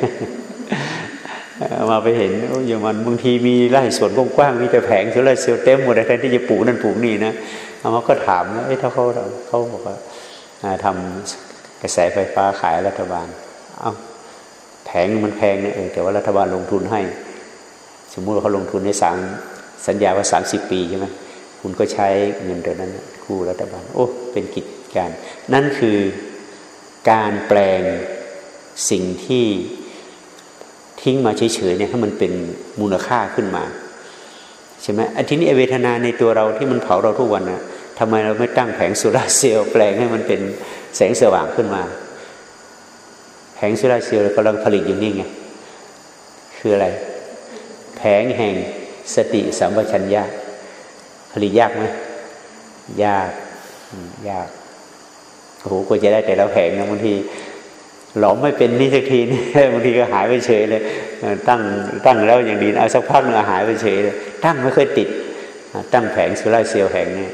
Speaker 1: มาไปเห็นเยอรมันบางทีมีไร่สวนกว้างๆมีแต่แผงโซลาร์เซลล์เต็มหมดแทนที่จะปลูกนั่นปลูกนี่นะเอามาก็ถามว่าเอ๊ะถ้าเขาเขาบอกว่าทำกระแสไฟฟ้าขายรัฐบาลเอ้าแผงมันแพงเนี่ยเออแต่ว่ารัฐบาลลงทุนให้สมมุติว่าเขาลงทุนในสามสัญญาว่าสามสิบปีใช่ไหมคุณก็ใช้เงินเดือนนั้นกู้รัฐบาลโอ้เป็นกิจการนั่นคือการแปลงสิ่งที่ทิ้งมาเฉยๆเนี่ยให้มันเป็นมูลค่าขึ้นมาใช่ไหมอันที่นี้เวทนาในตัวเราที่มันเผาเราทุกวันนะทำไมเราไม่ตั้งแผงโซลาร์เซลล์แปลงให้มันเป็นแสงสว่างขึ้นมาแผงโซลาร์เซลล์เรากำลังผลิตอยู่นี่ไงคืออะไรแผงแห่งสติสัมปชัญญะผลิตยากไหมยากยากโอ้โหกว่าจะได้แต่ละแผงนะบางทีหลอมไม่เป็นนี่สักทีนี่บางทีก็หายไปเฉยเลยตั้งตั้งแล้วอย่างดีเอาสักพักนึงหายไปเฉยเลยตั้งไม่ค่อยติดตั้งแผงโซลาร์เซลล์แผงนี้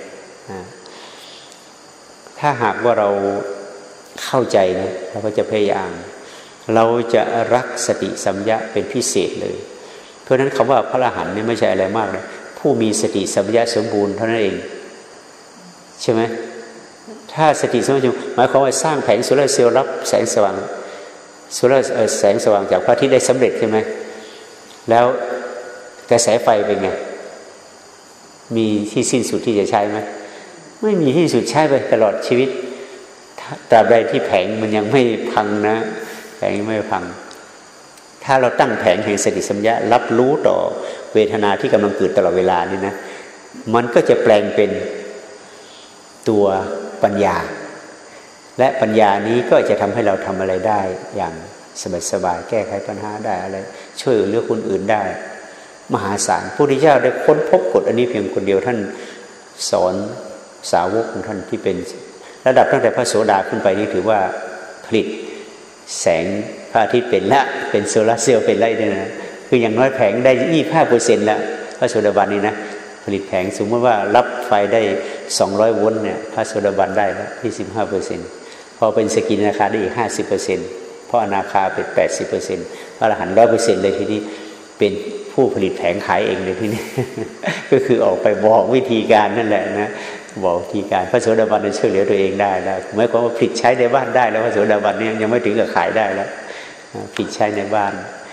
Speaker 1: ถ้าหากว่าเราเข้าใจนะเราก็จะพยายามเราจะรักสติสัมยะเป็นพิเศษเลยเพราะฉะนั้นคำว่าพระอรหันต์นี่ไม่ใช่อะไรมากเลยผู้มีสติสัมยะสมบูรณ์เท่านั้นเองใช่ไหมถ้าสติสัมยะหมายความว่าสร้างแผงโซลาร์เซลล์รับแสงสว่างโซลาร์แสงสว่างจากพระอาทิตย์ได้สำเร็จใช่ไหมแล้วกระแสไฟเป็นไงมีที่สิ้นสุดที่จะใช้ไหมไม่มีที่สุดใช้ไปตลอดชีวิตตราบใดที่แผงมันยังไม่พังนะแผงยังไม่พังถ้าเราตั้งแผงแห่งสติสัมยะรับรู้ต่อเวทนาที่กำลังเกิดตลอดเวลานี่นะมันก็จะแปลงเป็นตัวปัญญาและปัญญานี้ก็จะทำให้เราทำอะไรได้อย่างสบายๆแก้ไขปัญหาได้อะไรช่วยเหลือคนอื่นได้มหาศาลพระพุทธเจ้าได้ค้นพบกฎอันนี้เพียงคนเดียวท่านสอนสาวกของท่านที่เป็นระดับตั้งแต่พระโสดาขึ้นไปนี่ถือว่าผลิตแสงพระอาทิตย์เป็นละเป็นโซลาร์เซลล์เป็นไรเนี่ยนะคืออย่างน้อยแผงได้ยี่สิบห้าเปอร์เซ็นต์ละพระโสดาบันนี่นะผลิตแผงสมมติว่ารับไฟได้สองร้อยโวลต์เนี่ยพระโสดาบันได้ละยี่สิบห้าเปอร์เซ็นต์พอเป็นสกิทาคาได้อีกห้าสิบเปอร์เซ็นต์เพราะอนาคาเป็นแปดสิบเปอร์เซ็นต์พระอรหันต์ร้อยเปอร์เซ็นต์เลยทีนี้เป็นผู้ผลิตแผงขายเองเลยทีนี้ ก็คือออกไปบอกวิธีการนั่นแหละนะบอกวิธีการพระโสดาบันจะช่วยเหลือตัวเองได้แล้วหมายความว่าผลิตใช้ในบ้านได้แล้วพระโสดาบันเนี่ยยังไม่ถึงกับขายได้แล้วผลิตใช้ในบ้าน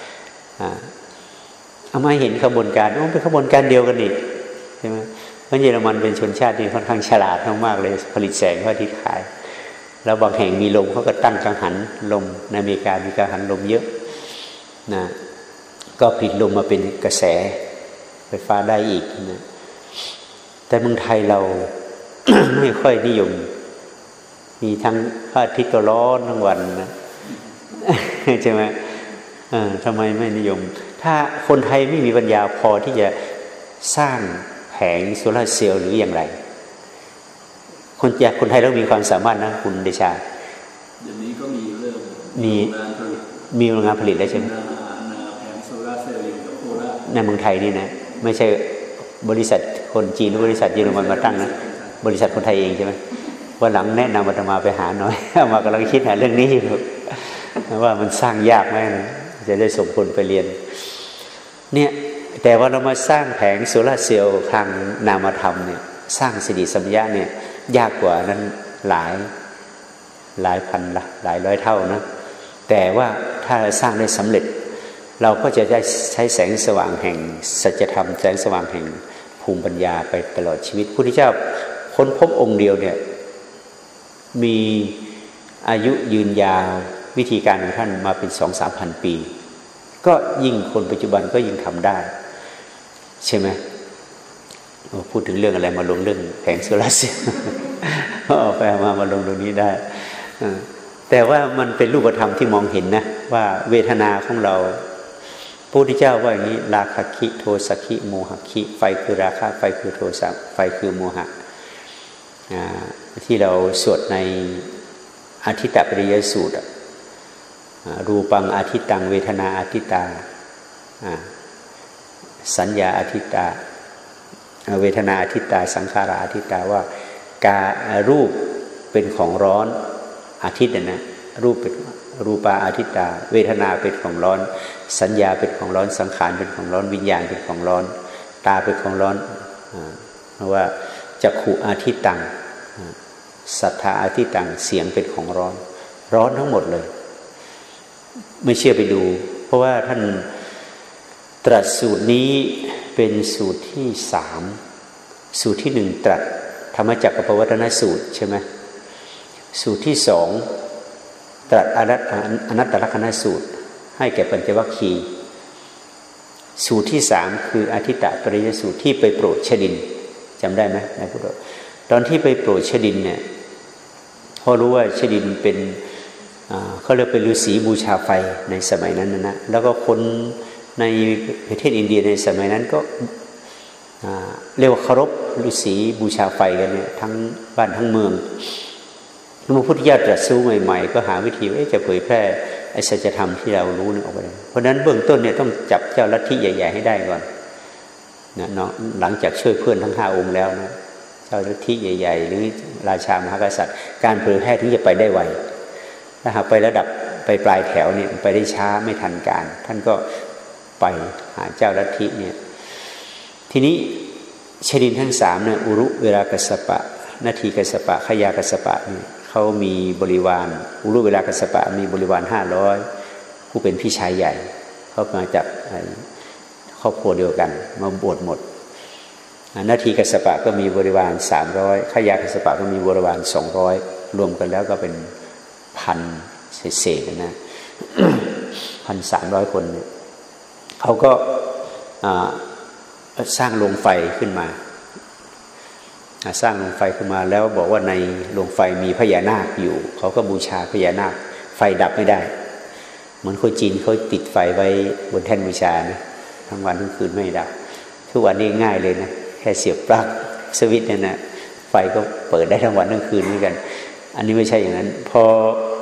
Speaker 1: เอามาเห็นขบวนการโอ้เป็นขบวนการเดียวกันอีกใช่ไหมเพราะเยอรมันเป็นชนชาติที่ค่อนข้างฉลาดมากๆเลยผลิตแสงพระอาทิตย์ขายแล้วบางแห่งมีลมเขาก็ตั้งกังหันลมในอเมริกามีกังหันลมเยอะนะก็ผลิตลมมาเป็นกระแสไฟฟ้าได้อีกนะแต่เมืองไทยเรา ไม่ค่อยนิยมมีทั้งพระอาทิตย์ก็ร้อนทั้งวันนะ ใช่ไหมทำไมไม่นิยมถ้าคนไทยไม่มีปัญญาพอที่จะสร้างแผงโซลาร์เซลล์หรืออย่างไรคนอยากคนไทยต้องมีความสามารถนะคุณเดชา
Speaker 2: เดี๋ยวนี้ก็มีเรื่อง
Speaker 1: มีมีโรงงานผลิตแล้วใช่ไหม
Speaker 2: แผงโซลาร์เซลล์อยู่กับโคราช
Speaker 1: ในเมืองไทยนี่นะไม่ใช่บริษัทคนจีนหรือบริษัทเยอรมันมาตั้งนะบริษัทคนไทยเองใช่ไหมวันหลังแนะนำอาตมาไปหาหน่อย มากำลังคิดหาเรื่องนี้อยู่ว่ามันสร้างยากไหมนะจะได้ส่งคนไปเรียนเนี่ยแต่ว่าเรามาสร้างแผงโซลาร์เซลล์ทางนามธรรมเนี่ยสร้างสติสัมปชัญญะเนี่ยยากกว่านั้นหลายหลายพันหลายร้อยเท่านะแต่ว่าถ้าสร้างได้สำเร็จเราก็จะได้ใช้แสงสว่างแห่งสัจธรรมแสงสว่างแห่งภูมิปัญญาไปตลอดชีวิตพระพุทธเจ้าค้นพบองค์เดียวเนี่ยมีอายุยืนยาววิธีการของท่านมาเป็นสองสามพันปีก็ยิ่งคนปัจจุบันก็ยิ่งทำได้ใช่ไหมพูดถึงเรื่องอะไรมาลงเรื่องแผงโซลาร์เซลล์เอาไปมามาลงตรงนี้ได้แต่ว่ามันเป็นรูปธรรมที่มองเห็นนะว่าเวทนาของเราพระพุทธเจ้าว่าอย่างนี้ราคะคิโทสะคิโมหะคิไฟคือราคะไฟคือโทสะไฟคือโมหะที่เราสวดในอาทิตตปริยสูตรรูปังอาทิตตังเวทนาอาทิตตาสัญญาอาทิตตาเวทนาอาทิตตาสังขาราอาทิตตาว่าการรูปเป็นของร้อนอาทิตย์น่ะนะรูปเป็นรูปาอาทิตตาเวทนาเป็นของร้อนสัญญาเป็นของร้อนสังขารเป็นของร้อนวิญญาณเป็นของร้อนตาเป็นของร้อนเพราะว่าจักขุอาทิตตังสัทธาอาทิตตังเสียงเป็นของร้อนร้อนทั้งหมดเลยไม่เชื่อไปดูเพราะว่าท่านตรัสสูตรนี้เป็นสูตรที่สามสูตรที่หนึ่งตรัสธรรมจักรปวัตนสูตรใช่ไหมสูตรที่สองตรัสอนัตตลักษณสูตรให้แก่ปัญจวัคคีย์สูตรที่สามคืออาทิตตปริยสูตรที่ไปโปรดชดินจำได้ไหมนายพุทธตอนที่ไปโปรดชดินเนี่ยพอรู้ว่าชดินเป็นเขาเรียกเป็นฤาษีบูชาไฟในสมัยนั้นนะนะแล้วก็คนในประเทศอินเดียในสมัยนั้นก็เรียกว่าเคารพฤาษีบูชาไฟกันเนี่ยทั้งบ้านทั้งเมืองพระพุทธเจ้าตรัสรู้ใหม่ๆก็หาวิธีว่าจะเผยแพร่ไอ้สัจธรรมที่เรารู้นี่ออกไปเพราะฉะนั้นเบื้องต้นเนี่ยต้องจับเจ้าลัทธิใหญ่ๆให้ได้ก่อนนะเนาะหลังจากช่วยเพื่อนทั้งห้าองค์แล้วนะเจ้าลัทธิใหญ่ๆหรือราชามหากษัตริย์การเผยแพร่ถึงจะไปได้ไวถ้าหากไประดับไปปลายแถวเนี่ยไปได้ช้าไม่ทันการท่านก็ไปหาเจ้าลัทธิเนี่ยทีนี้ชดินทั้งสามเนี่ยอุรุเวลากัสสปะนาทีกัสสปะขยากัสสปะเนี่ยเขามีบริวารอุรุเวลากัสสปะมีบริวารห้าร้อยผู้เป็นพี่ชายใหญ่เขามาจากครอบครัวเดียวกันมาบวชหมดนาทีกัสสปะก็มีบริวารสามร้อยขยากัสสปะก็มีบริวารสองร้อยรวมกันแล้วก็เป็นพันเศษๆนะพันสามร้อยคนเนี่ยเขาก็สร้างโรงไฟขึ้นมาสร้างโรงไฟขึ้นมาแล้วบอกว่าในโรงไฟมีพญานาคอยู่เขาก็บูชาพญานาคไฟดับไม่ได้เหมือนคนจีนเขาติดไฟไว้บนแท่นบูชานะทั้งวันทั้งคืนไม่ดับทุกวันนี้ง่ายเลยนะแค่เสียบปลั๊กสวิตช์เนี่ยนะไฟก็เปิดได้ทั้งวันทั้งคืนเหมือนกันอันนี้ไม่ใช่อย่างนั้นพอ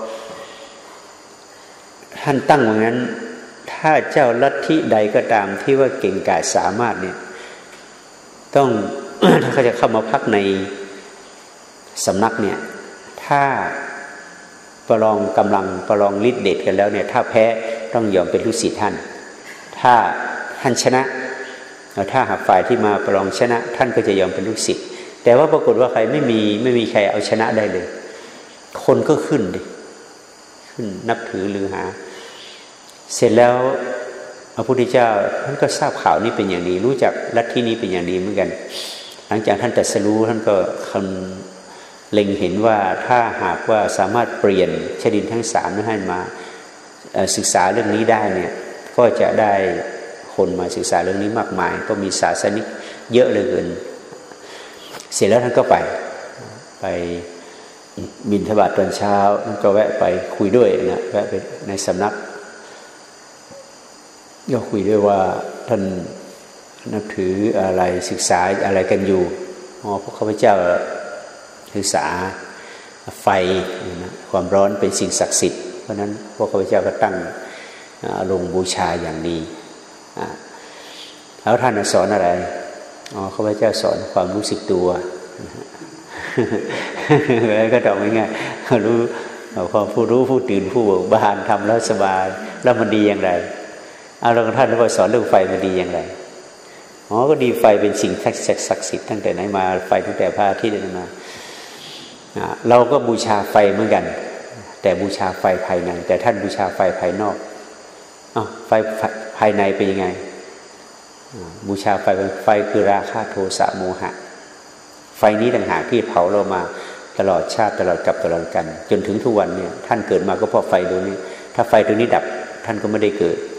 Speaker 1: ท่านตั้งอย่างนั้นถ้าเจ้าลัทธิใดก็ตามที่ว่าเก่งกาจสามารถเนี่ยต้อง ถ้าเขาจะเข้ามาพักในสำนักเนี่ยถ้าประลองกำลังประลองฤทธิ์เดชกันแล้วเนี่ยถ้าแพ้ต้องยอมเป็นลูกศิษย์ท่านถ้าท่านชนะถ้าหากฝ่ายที่มาประลองชนะท่านก็จะยอมเป็นลูกศิษย์แต่ว่าปรากฏว่าใครไม่มีไม่มีใครเอาชนะได้เลยคนก็ขึ้นดิขึ้นนับถือหรือหาเสร็จแล้วพระพุทธเจ้าท่านก็ทราบข่าวนี้เป็นอย่างดีรู้จักลัทธินี้เป็นอย่างดีเหมือนกันหลังจากท่านตรัสรู้ท่านก็คำเล็งเห็นว่าถ้าหากว่าสามารถเปลี่ยนชดินทั้งสามนั้นให้มาศึกษาเรื่องนี้ได้เนี่ยก็จะได้คนมาศึกษาเรื่องนี้มากมายก็มีศาสนิกเยอะเลยเกินเสร็จแล้วท่านก็ไปไปบิณฑบาตตอนเช้าท่านก็แวะไปคุยด้วยนะแวะไปในสำนักก็คุยด้วยว่าท่านนับถืออะไรศึกษาอะไรกันอยู่อ๋อพวกข้าพเจ้าศึกษาไฟนะความร้อนเป็นสิ่งศักดิ์สิทธิ์เพราะนั้นพวกข้าพเจ้าก็ตั้งลงบูชาอย่างดีแล้วท่านสอนอะไรอ๋อข้าพเจ้าสอนความรู้สึกตัวก็ตอบง่ายๆรู้ความผู้รู้ผู้ตื่นผู้เบิกบานทำแล้วสบายแล้วมันดีอย่างไรเอาแล้วท่านก็สอนเรื่องไฟมันดีอย่างไรอ๋อก็ดีไฟเป็นสิ่งศักดิ์สิทธิ์ตั้งแต่ไหนมาไฟตั้งแต่พระอาทิตย์นั้นมาเราก็บูชาไฟเหมือนกันแต่บูชาไฟภายในแต่ท่านบูชาไฟภายนอกอ้าวไฟภายในเป็นยังไงบูชาไฟไฟคือราคะโทสะโมหะไฟนี้ต่างหากที่เผาเรามาตลอดชาติตลอดกับตลอดกันจนถึงทุกวันเนี่ยท่านเกิดมาก็เพราะไฟตัวนี้ถ้าไฟตัวนี้ดับท่านก็ไม่ได้เกิด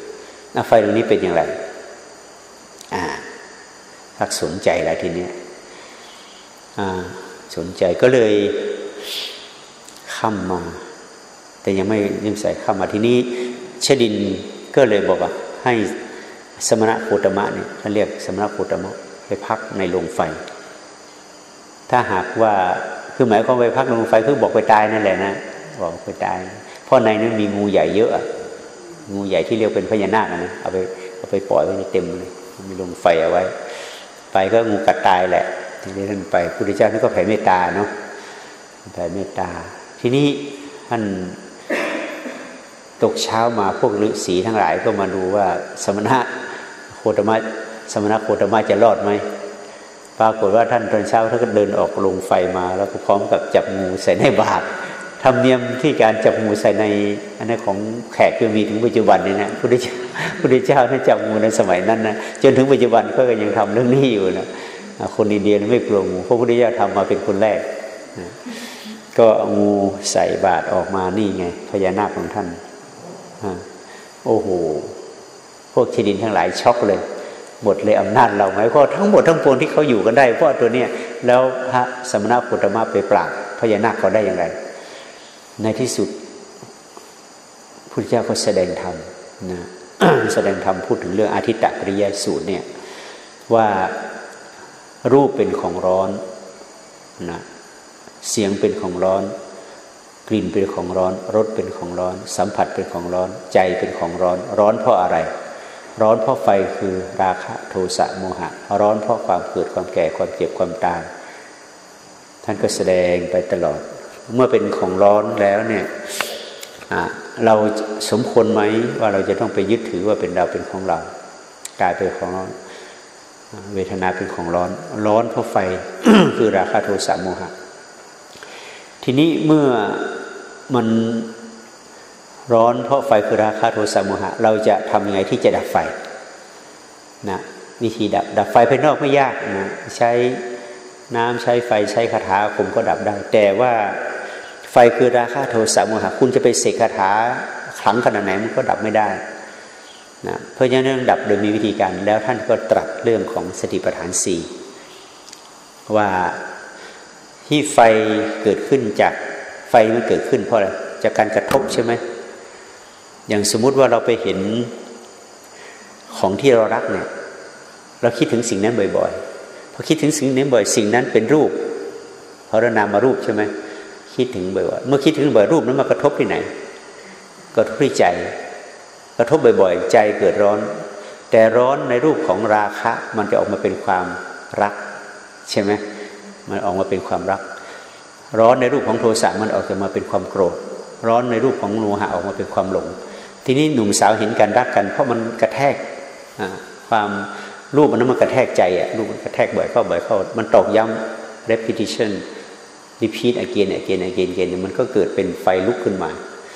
Speaker 1: ไฟตรงนี้เป็นอย่างไรอ่าทักสนใจแล้วทีนี้อ่าสนใจก็เลยข้ามมาแต่ยังไม่ยิ่งใส่ข้ามมาทีนี้ชดินก็เลยบอกว่าให้สมณะโคตมะเนี่ยท่านเรียกสมณะโคตมะไปพักในโรงไฟถ้าหากว่าคือหมายความไปพักในโรงไฟคือบอกไปตายนั่นแหละนะบอกไปตายเพราะในนั้นมีงูใหญ่เยอะงูใหญ่ที่เรียกเป็นพญานาคนะเอาไปเอาไปปล่อยไว้ในเต็มเลยมีโรงไฟเอาไว้ไปก็งูกัดตายแหละทีนี้ท่านไปพระพุทธเจ้าท่านก็แผ่เมตตาเนาะแผ่เมตตาทีนี้ท่านตกเช้ามาพวกฤาษีทั้งหลายก็มาดูว่าสมณะโคตมะสมณะโคตมะจะรอดไหมปรากฏว่าท่านตอนเช้าท่านก็เดินออกลงไฟมาแล้วก็พร้อมกับจับงูใส่ในบาตรธรรมเนียมที่การจับงูใส่ในอันนั้นของแขกก็มีถึงปัจจุบันนี่นะพุทธเจ้าพุทธเจ้าท่านจับงูในสมัยนั้นนะจนถึงปัจจุบันก็ยังทำเรื่องนี้อยู่นะคนอินเดียไม่กลัวงูเพราะพุทธเจ้าทำมาเป็นคนแรกก็เอางูใส่บาตรออกมานี่ไงพญานาคของท่านโอ้โหพวกชดินทั้งหลายช็อกเลยหมดเลยอำนาจเราไหมเพราะทั้งหมดทั้งปวงที่เขาอยู่กันได้เพราะตัวเนี้ยแล้วพระสมณะโคตมะไปปราบพญานาคเขาได้อย่างไรในที่สุดพุทธเจ้าก็แสดงธรรมนะ แสดงธรรมพูดถึงเรื่องอาทิตตปริยสูตรเนี่ยว่ารูปเป็นของร้อนนะเสียงเป็นของร้อนกลิ่นเป็นของร้อนรสเป็นของร้อนสัมผัสเป็นของร้อนใจเป็นของร้อนร้อนเพราะอะไรร้อนเพราะไฟคือราคะโทสะโมหะร้อนเพราะความเกิดความแก่ความเจ็บความตายท่านก็แสดงไปตลอดเมื่อเป็นของร้อนแล้วเนี่ยเราสมควรไหมว่าเราจะต้องไปยึดถือว่าเป็นเราเป็นของเรากายเป็นของร้อนเวทนาเป็นของร้อนร้อนเพราะไฟ คือราคะโทสะโมหะทีนี้เมื่อมันร้อนเพราะไฟคือราคะโทสะโมหะเราจะทำยังไงที่จะดับไฟนะวิธีดับดับไฟภายนอกไม่ยากนะใช้น้ำใช้ไฟใช้คาถาอาคมก็ดับได้แต่ว่าไฟคือราคะโทสะโมหะคุณจะไปเสกคาถาขลังขนาดไหนมันก็ดับไม่ได้นะเพราะฉะนั้นเรื่องดับโดยมีวิธีการแล้วท่านก็ตรัสเรื่องของสติปัฏฐานสี่ว่าที่ไฟเกิดขึ้นจากไฟมันเกิดขึ้นเพราะอะไรจากการกระทบใช่ไหมอย่างสมมุติว่าเราไปเห็นของที่เรารักเนี่ยเราคิดถึงสิ่งนั้นบ่อยๆพอคิดถึงสิ่งนั้นบ่อยสิ่งนั้นเป็นรูปเพราะเรานามารูปใช่ไหมคิดถึงบ่อยๆเมื่อคิดถึงบ่อยรูปนั้นมากระทบที่ไหนกระทบที่ใจกระทบบ่อยๆใจเกิดร้อนแต่ร้อนในรูปของราคะมันจะออกมาเป็นความรักใช่ไหมมันออกมาเป็นความรักร้อนในรูปของโทสะมันออกมาเป็นความโกรธร้อนในรูปของโมหะออกมาเป็นความหลงทีนี้หนุ่มสาวเห็นกันรักกันเพราะมันกระแทกความรูปมันนั้นมันกระแทกใจอ่ะรูปมันกระแทกบ่อยเข้าบ่อยเข้ามันตอกย้ำ repetition repeat again again again again มันก็เกิดเป็นไฟลุกขึ้นมา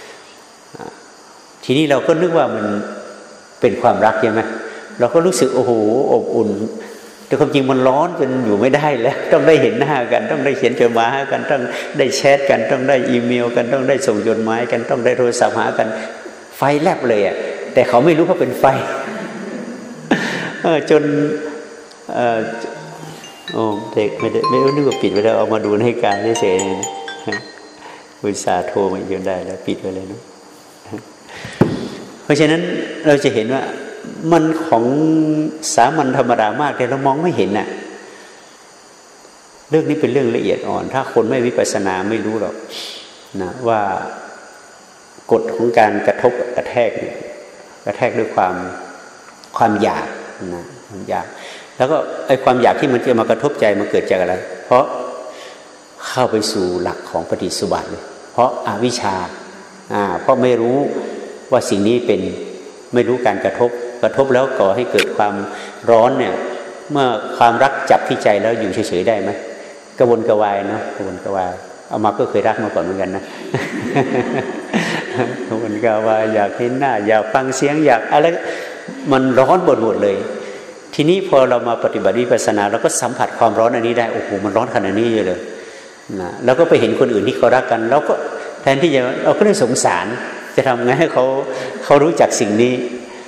Speaker 1: ทีนี้เราก็นึกว่ามันเป็นความรักใช่ไหมเราก็รู้สึกโอ้โหอบอุ่นแต่ความจริงมันร้อนจนอยู่ไม่ได้แล้วต้องได้เห็นหน้ากันต้องได้เขียนจดหมายกันต้องได้แชทกันต้องได้อีเมลกันต้องได้ส่งจดหมายกันต้องได้โทรศัพท์หากันไฟแลบเลยอ่ะแต่เขาไม่รู้ว่าเป็นไฟ จนเอ่อโอ้เด็กไม่ได้ไม่รู้นึกว่าปิดไว้แล้วเอามาดูให้การเฉยๆอุตส่าห์โทรมาจนได้แล้วปิดไว้เลยเนาะเพราะฉะนั้นเราจะเห็นว่ามันของสามัญธรรมดามากแต่เรามองไม่เห็นน่ะเรื่องนี้เป็นเรื่องละเอียดอ่อนถ้าคนไม่วิปัสสนาไม่รู้หรอกนะว่ากฎของการกระทบกระแทกกระแทกด้วยความความอยากนะความอยากแล้วก็ไอ้ความอยากที่มันจะมากระทบใจมันเกิดจากอะไรเพราะเข้าไปสู่หลักของปฏิสุบัติเลยเพราะอวิชชาอ่าเพราะไม่รู้ว่าสิ่งนี้เป็นไม่รู้การกระทบกระทบแล้วก่อให้เกิดความร้อนเนี่ยเมื่อความรักจับที่ใจแล้วอยู่เฉยๆได้ไหมกระวนกระวายเนาะกระวนกระวายเอามาก็เคยรักมาก่อนเหมือนกันนะ กระวนกระวายอยากเห็นหน้าอยากฟังเสียงอยากอะไรมันร้อนหมดเลยทีนี้พอเรามาปฏิบัติวิปัสสนาเราก็สัมผัสความร้อนอันนี้ได้โอ้โหมันร้อนขนาดนี้เลยนะแล้วก็ไปเห็นคนอื่นที่เขารักกันเราก็แทนที่จะเราก็เลยสงสารจะทำไงให้เขาเขารู้จักสิ่งนี้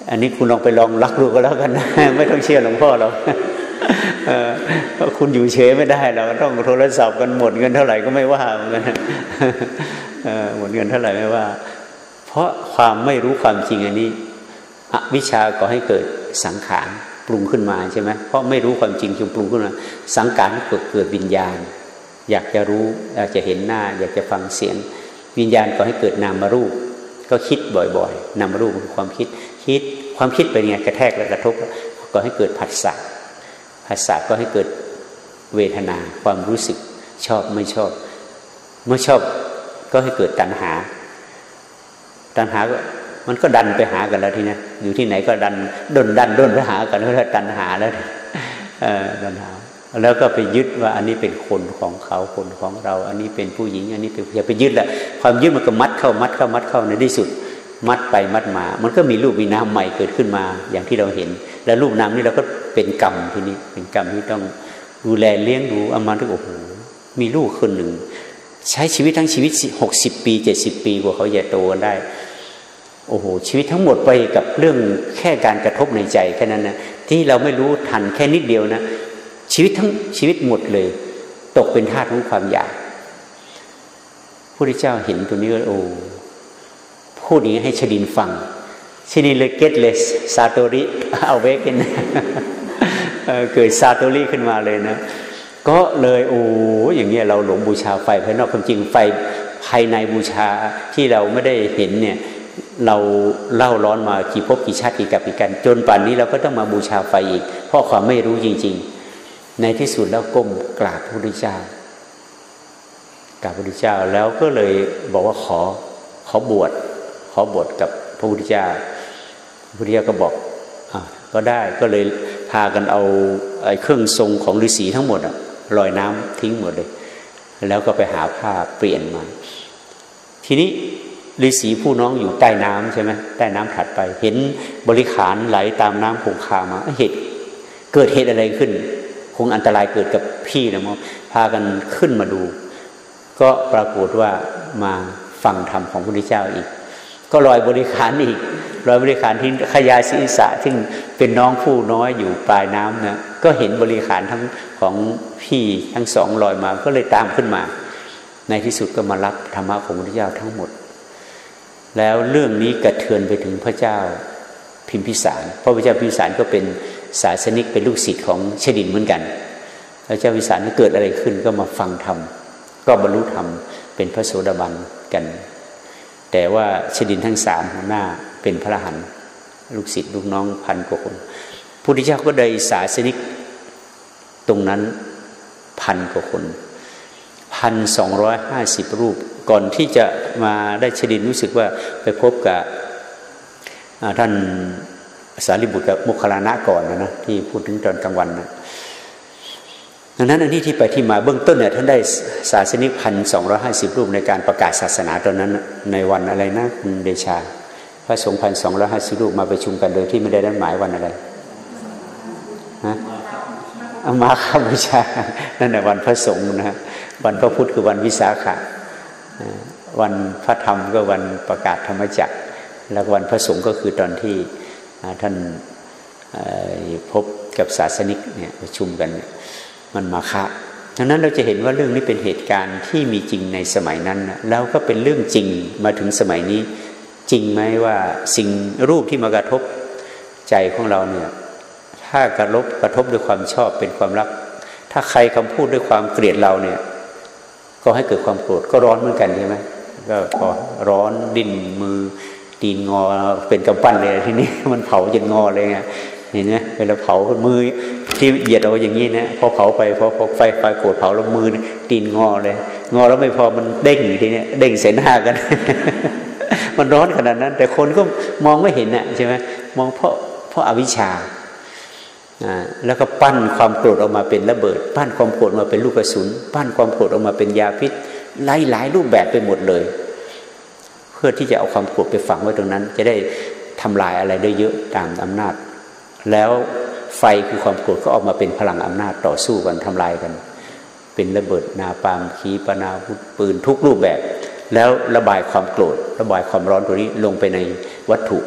Speaker 1: อันนี้คุณลองไปลองรักดูก็แล้วกันนะไม่ต้องเชื่อหลวงพ่อหรอกเพราะคุณอยู่เฉยไม่ได้เราต้องโทรศัพท์กันหมดเงินเท่าไหร่ก็ไม่ว่าเหมือนกันหมดเงินเท่าไหร่ไม่ว่าเพราะความไม่รู้ความจริงอันนี้อวิชชาก็ให้เกิดสังขารปรุงขึ้นมาใช่ไหมเพราะไม่รู้ความจริงจึงปรุงขึ้นมาสังขารเกิดเกิดวิญญาณอยากจะรู้อยากจะเห็นหน้าอยากจะฟังเสียงวิญญาณก็ให้เกิดนามรูปก็คิดบ่อยๆนามรูปคือความคิดคิดความคิดเป็นไงกระแทกและกระทบก็ให้เกิดผัสสะผัสสะก็ให้เกิดเวทนาความรู้สึกชอบไม่ชอบเมื่อชอบก็ให้เกิดตัณหาตัณหาก็มันก็ดันไปหากันแล้วทีนี้อยู่ที่ไหนก็ดันดนดันดนไปหากันก็ตัณหาแล้วเออตัณหาแล้วก็ไปยึดว่าอันนี้เป็นคนของเขาคนของเราอันนี้เป็นผู้หญิงอันนี้เป็นอย่าไปยึดแหละความยึดมันก็มัดเข้ามัดเข้ามัดเข้าในที่สุดมัดไปมัดมามันก็มีรูปมีนามใหม่เกิดขึ้นมาอย่างที่เราเห็นแล้วรูปนามนี้เราก็เป็นกรรมทีนี้เป็นกรรมที่ต้องดูแลเลี้ยงดูเอามาถึงโอ้โหมีลูกคนหนึ่งใช้ชีวิตทั้งชีวิตหกสิบปีเจ็ดสิบปีกว่าเขาจะโตได้โอ้โหชีวิตทั้งหมดไปกับเรื่องแค่การกระทบในใจแค่นั้นนะที่เราไม่รู้ทันแค่นิดเดียวนะชีวิตทั้งชีวิตหมดเลยตกเป็นทาสของความอยากพระพุทธเจ้าเห็นตัวนี้ก็โอ้พูดอย่างนี้ให้ชดินฟังชดินเลยเก็ตเลยซาโตริเอาเวกินเกิดซาโตริขึ้นมาเลยนะก็เลยโอ้อย่างเงี้ยเราหลงบูชาไฟภายนอกความจริงไฟภายในบูชาที่เราไม่ได้เห็นเนี่ยเราเล่าร้อนมากี่ภพกี่ชาติกี่กับกี่กันจนป่านนี้เราก็ต้องมาบูชาไฟอีกเพราะความไม่รู้จริงๆในที่สุดแล้วก้มกราบพระพุทธเจ้ากราบพระพุทธเจ้าแล้วก็เลยบอกว่าขอขอบวชขอบวชกับพระพุทธเจ้าพระพุทธเจ้าก็บอกอ่ะก็ได้ก็เลยพากันเอาไอ้เครื่องทรงของฤาษีทั้งหมดอะลอยน้ำทิ้งหมดเลยแล้วก็ไปหาผ้าเปลี่ยนมาทีนี้ฤาษีผู้น้องอยู่ใต้น้ำใช่ไหมใต้น้ำถัดไปเห็นบริขารไหลตามน้ำคงคามาเหตุเกิดเหตุอะไรขึ้นคงอันตรายเกิดกับพี่นะมั้งพากันขึ้นมาดูก็ปรากฏว่ามาฟังธรรมของพระพุทธเจ้าอีกก็ลอยบริขารอีกลอยบริขารที่ขยายศีรษะซึ่งเป็นน้องผู้น้อยอยู่ปลายน้ำนะก็เห็นบริขารทั้งของพี่ทั้งสองลอยมาก็เลยตามขึ้นมาในที่สุดก็มารับธรรมะของพระพุทธเจ้าทั้งหมดแล้วเรื่องนี้กระเทือนไปถึงพระเจ้าพิมพิสารเพราะพระเจ้าพิมพิสารก็เป็นศาสนิกเป็นลูกศิษย์ของชดินเหมือนกันพระเจ้าพิมพิสารเกิดอะไรขึ้นก็มาฟังธรรมก็บรรลุธรรมเป็นพระโสดาบันกันแต่ว่าชดินทั้งสามหัวหน้าเป็นพระอรหันต์ลูกศิษย์ลูกน้องพันกว่าคนพระพุทธเจ้าก็ได้ศาสนิกตรงนั้นพันกว่าคนพันสองร้อยห้าสิบรูปก่อนที่จะมาได้ชดินรู้สึกว่าไปพบกับท่านสารีบุตรกับโมคคัลลานะก่อนนะนะที่พูดถึงตอนกลางวันนะดังนั้นอันนี้ที่ไปที่มาเบื้องต้นเนี่ยท่านได้ศาสนิกพันสองร้อยห้าสิบรูปในการประกาศศาสนาตอนนั้นในวันอะไรนะคุณเดชาพระสงฆ์พันสองร้อยห้าสิบรูปมาประชุมกันโดยที่ไม่ได้นัดหมายวันอะไรฮะมาฆบูชานั่นแหละวันพระสงฆ์นะวันพระพุธคือวันวิสาขะวันพระธรรมก็วันประกาศธรรมจักรแล้ววันพระสงฆ์ก็คือตอนที่ท่านพบกับศาสนิกเนี่ยประชุมกันมันมาฆะดังนั้นเราจะเห็นว่าเรื่องนี้เป็นเหตุการณ์ที่มีจริงในสมัยนั้นแล้วก็เป็นเรื่องจริงมาถึงสมัยนี้จริงไหมว่าสิ่งรูปที่มากระทบใจของเราเนี่ยถ้ากระทบกระทบด้วยความชอบเป็นความรักถ้าใครคำพูดด้วยความเกลียดเราเนี่ยก็ให้เกิดความโกรธก็ร้อนเหมือนกันใช่ไหมก็พอร้อนดิ้นมือตีนงอเป็นกำปั้นเลยทีนี้มันเผาจนงอเลยไงเห็นไหมเวลาเผามือที่เหยียดเอาอย่างนี้นะพอเผาไปพอพอไฟไฟโกรธเผาแล้วมือตีนงอเลยงอแล้วไม่พอมันเด้งทีนี้เด้งเสหน้ากัน มันร้อนขนาดนั้นแต่คนก็มองไม่เห็นน่ะใช่ไหมมองเพราะเพราะอวิชชาอ่าแล้วก็ปั้นความโกรธออกมาเป็นระเบิดปั้นความโกรธออกมาเป็นลูกกระสุนปั้นความโกรธออกมาเป็นยาพิษหลายหลายรูปแบบไปหมดเลยเพื่อที่จะเอาความโกรธไปฝังไว้ตรงนั้นจะได้ทำลายอะไรได้เยอะตามอำนาจแล้วไฟคือความโกรธก็ออกมาเป็นพลังอำนาจต่อสู้กันทำลายกันเป็นระเบิดนาปามขีปนาวุธปืนทุกรูปแบบแล้วระบายความโกรธระบายความร้อนตัวนี้ลงไปในวัตถุ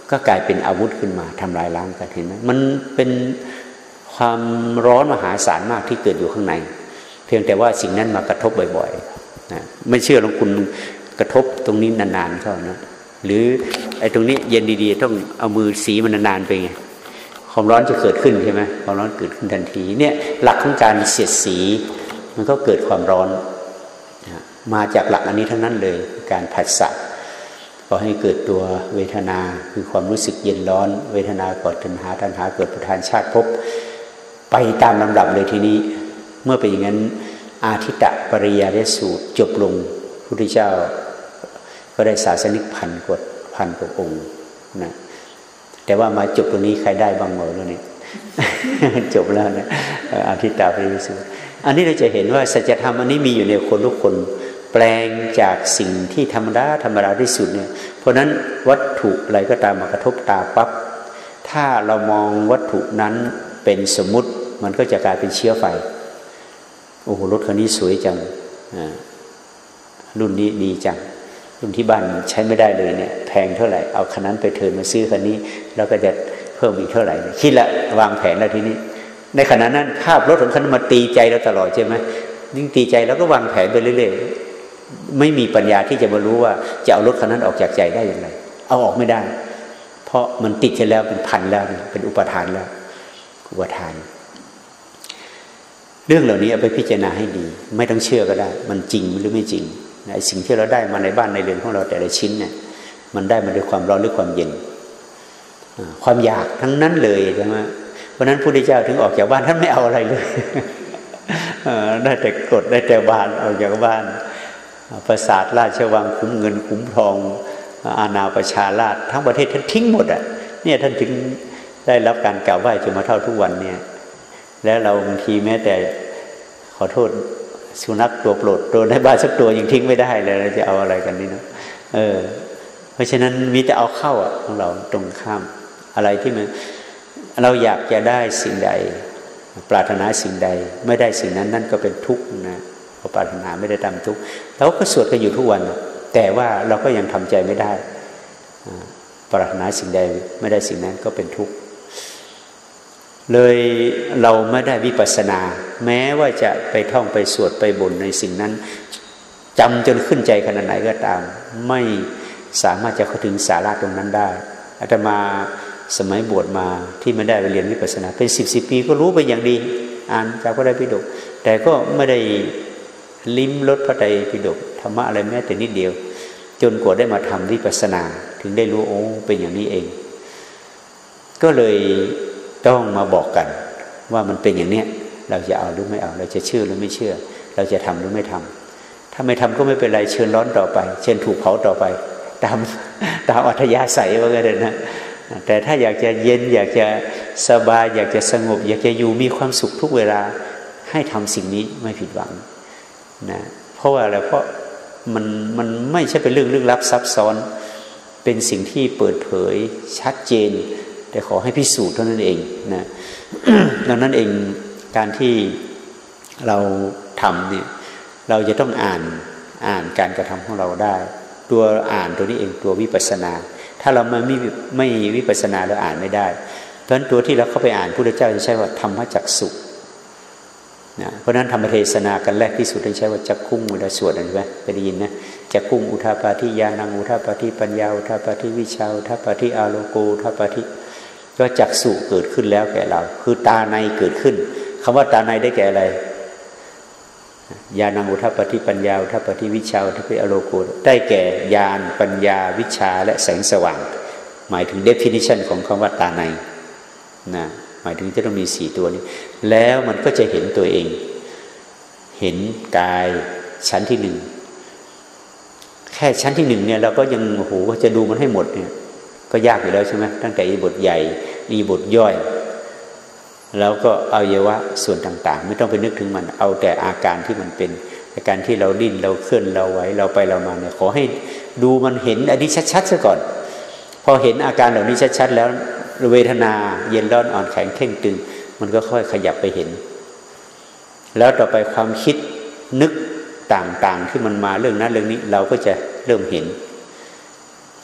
Speaker 1: ก็กลายเป็นอาวุธขึ้นมาทำลายล้างกันเห็นไหมมันเป็นความร้อนมหาศาลมากที่เกิดอยู่ข้างในเพียงแต่ว่าสิ่งนั้นมากระทบบ่อยๆนะไม่เชื่อลองคุณกระทบตรงนี้นานๆเข้านะหรือไอ้ตรงนี้เย็นดีๆต้องเอามือสีมันนานๆไปไงความร้อนจะเกิดขึ้นใช่ไหมความร้อนเกิดขึ้นทันทีเนี่ยหลักของการเสียดสีมันก็เกิดความร้อนนะมาจากหลักอันนี้ทั้งนั้นเลยการผัสสะก็ให้เกิดตัวเวทนาคือความรู้สึกเย็นร้อนเวทนาก่อตัณหาตัณหาเกิดประธานชาติภพไปตามลำดับเลยทีนี้เมื่อเป็นอย่างนั้นอาทิตตปริยายสูตรจบลงพระพุทธเจ้าก็ได้ศาสนิกพันกว่าพันกว่าองค์นะแต่ว่ามาจบตรงนี้ใครได้บ้างหมดแล้วเนี่ย จบแล้วเนี่ยอาทิตตปริยายสูตรอันนี้เราจะเห็นว่าสัจธรรมอันนี้มีอยู่ในคนทุกคนแปลงจากสิ่งที่ธรรมดาธรรมดาที่สุดเนี่ยเพราะนั้นวัตถุอะไรก็ตามมากระทบตาปั๊บถ้าเรามองวัตถุนั้นเป็นสมมุติมันก็จะกลายเป็นเชื้อไฟโอ้โหรถคันนี้สวยจังรุ่นนี้ดีจังรุ่นที่บ้านใช้ไม่ได้เลยเนี่ยแพงเท่าไหร่เอาคันนั้นไปเทิร์นมาซื้อคันนี้แล้วก็จะเพิ่มอีกเท่าไหร่คิดละวางแผนแล้วทีนี้ในขณะนั้นภาพรถของคันนั้นมาตีใจเราตลอดใช่ไหมยิ่งตีใจแล้วก็วางแผนไปเรื่อยๆไม่มีปัญญาที่จะมารู้ว่าจะเอารถคันนั้นออกจากใจได้อย่างไรเอาออกไม่ได้เพราะมันติดไปแล้วเป็นพันแล้วเป็นอุปทานแล้วอุปทานเรื่องเหล่านี้เอาไปพิจารณาให้ดีไม่ต้องเชื่อก็ได้มันจริงหรือไม่จริงไอ้สิ่งที่เราได้มาในบ้านในเรือนของเราแต่ละชิ้นเนี่ยมันได้มาด้วยความร้อนหรือความเย็นความอยากทั้งนั้นเลยใช่ไหมเพราะนั้นพระพุทธเจ้าถึงออกจากบ้านท่านไม่เอาอะไรเลยได้แต่กดได้แต่บานออกจากบ้านปราสาทราชวังคุ้มเงินคุ้มทองอาณาประชาราชทั้งประเทศท่านทิ้งหมดอ่ะเนี่ยท่านถึงได้รับการกล่าวไหว้จนมาเท่าทุกวันเนี่ยแล้วเราบางทีแม้แต่ขอโทษสุนัขตัวโปรดตัวในบ้านสักตัวยังทิ้งไม่ได้เลยเราจะเอาอะไรกันนี่เนาะเออเพราะฉะนั้นมีแต่เอาเข้าอ่ะของเราตรงข้ามอะไรที่มันเราอยากจะได้สิ่งใดปรารถนาสิ่งใดไม่ได้สิ่งนั้นนั่นก็เป็นทุกข์นะเพราะปรารถนาไม่ได้ทำทุกข์เราก็สวดกันอยู่ทุกวันแต่ว่าเราก็ยังทำใจไม่ได้ปรารถนาสิ่งใดไม่ได้สิ่งนั้นก็เป็นทุกข์เลยเราไม่ได้วิปัสสนาแม้ว่าจะไปท่องไปสวดไปบ่นในสิ่งนั้นจำจนขึ้นใจขนาดไหนก็ตามไม่สามารถจะเข้าถึงสาระตรงนั้นได้อาตมาสมัยบวชมาที่ไม่ได้ไปเรียนวิปัสสนาเป็นสิบสิบปีก็รู้ไปอย่างดีอ่านจากพระไตรปิฎกแต่ก็ไม่ได้ลิ้มรสพระไตรปิฎกธรรมะอะไรแม้แต่นิดเดียวจนกว่าได้มาทำวิปัสสนาถึงได้รู้โอ้เป็นอย่างนี้เองก็เลยต้องมาบอกกันว่ามันเป็นอย่างเนี้ยเราจะเอาหรือไม่เอาเราจะเชื่อหรือไม่เชื่อเราจะทำหรือไม่ทำถ้าไม่ทำก็ไม่เป็นไรเชิญร้อนต่อไปเชิญถูกเผาต่อไปตามตามอัธยาศัยว่ากันเลยนะแต่ถ้าอยากจะเย็นอยากจะสบายอยากจะสงบอยากจะอยู่มีความสุขทุกเวลาให้ทำสิ่งนี้ไม่ผิดหวังนะเพราะว่าอะไรเพราะมันมันไม่ใช่เป็นเรื่องลึกลับซับซ้อนเป็นสิ่งที่เปิดเผยชัดเจนแต่ขอให้พิสูจน์เท่านั้นเองนะ ดังนั้นเองการที่เราทำเนี่ยเราจะต้องอ่านอ่านการกระทำของเราได้ตัวอ่านตัวนี้เองตัววิปัสสนาถ้าเราไม่ไม่ไม่วิปัสสนาเราอ่านไม่ได้เพราะฉะนั้นตัวที่เราเข้าไปอ่านพุทธเจ้าจะใช้ว่าธรรมจักษุนะเพราะฉะนั้นธรรมเทศนากันแรกที่สุดต้องใช้ว่าจักขุงเวลาสวดนั่นใช่ไหมเคยได้ยินนะจักขุงอุทาปาทิญาณังอุทาปาทิปัญญาอุทาปาทิวิชาอุทาปาทิอาโลโกอุทาปาทิก็จักษุเกิดขึ้นแล้วแก่เราคือตาในเกิดขึ้นคำว่าตาในได้แก่อะไรญาณังอุทาปาทิปัญญาอุทาปาทิวิชาอุทาปาทิอาโลโกได้แก่ญาณปัญญาวิชาและแสงสว่างหมายถึง definition ของคำว่าตาในนะหมายถึงจะต้องมีสี่ตัวนี้แล้วมันก็จะเห็นตัวเองเห็นกายชั้นที่หนึ่งแค่ชั้นที่หนึ่งเนี่ยเราก็ยังโอ้โหจะดูมันให้หมดเนี่ยก็ยากอยู่แล้วใช่ไหมตั้งแต่อีบทใหญ่อีบทย่อยแล้วก็อวัยวะส่วนต่างๆไม่ต้องไปนึกถึงมันเอาแต่อาการที่มันเป็นอาการที่เราดิ้นเราเคลื่อนเราไหวเราไปเรามาเนี่ยขอให้ดูมันเห็นอันนี้ชัดๆซะก่อนพอเห็นอาการเหล่านี้ชัดๆแล้วเวทนาเย็นร้อนอ่อนแข็งเข่งตึงมันก็ค่อยขยับไปเห็นแล้วต่อไปความคิดนึกต่างๆที่มันมาเรื่องนั้นเรื่องนี้เราก็จะเริ่มเห็น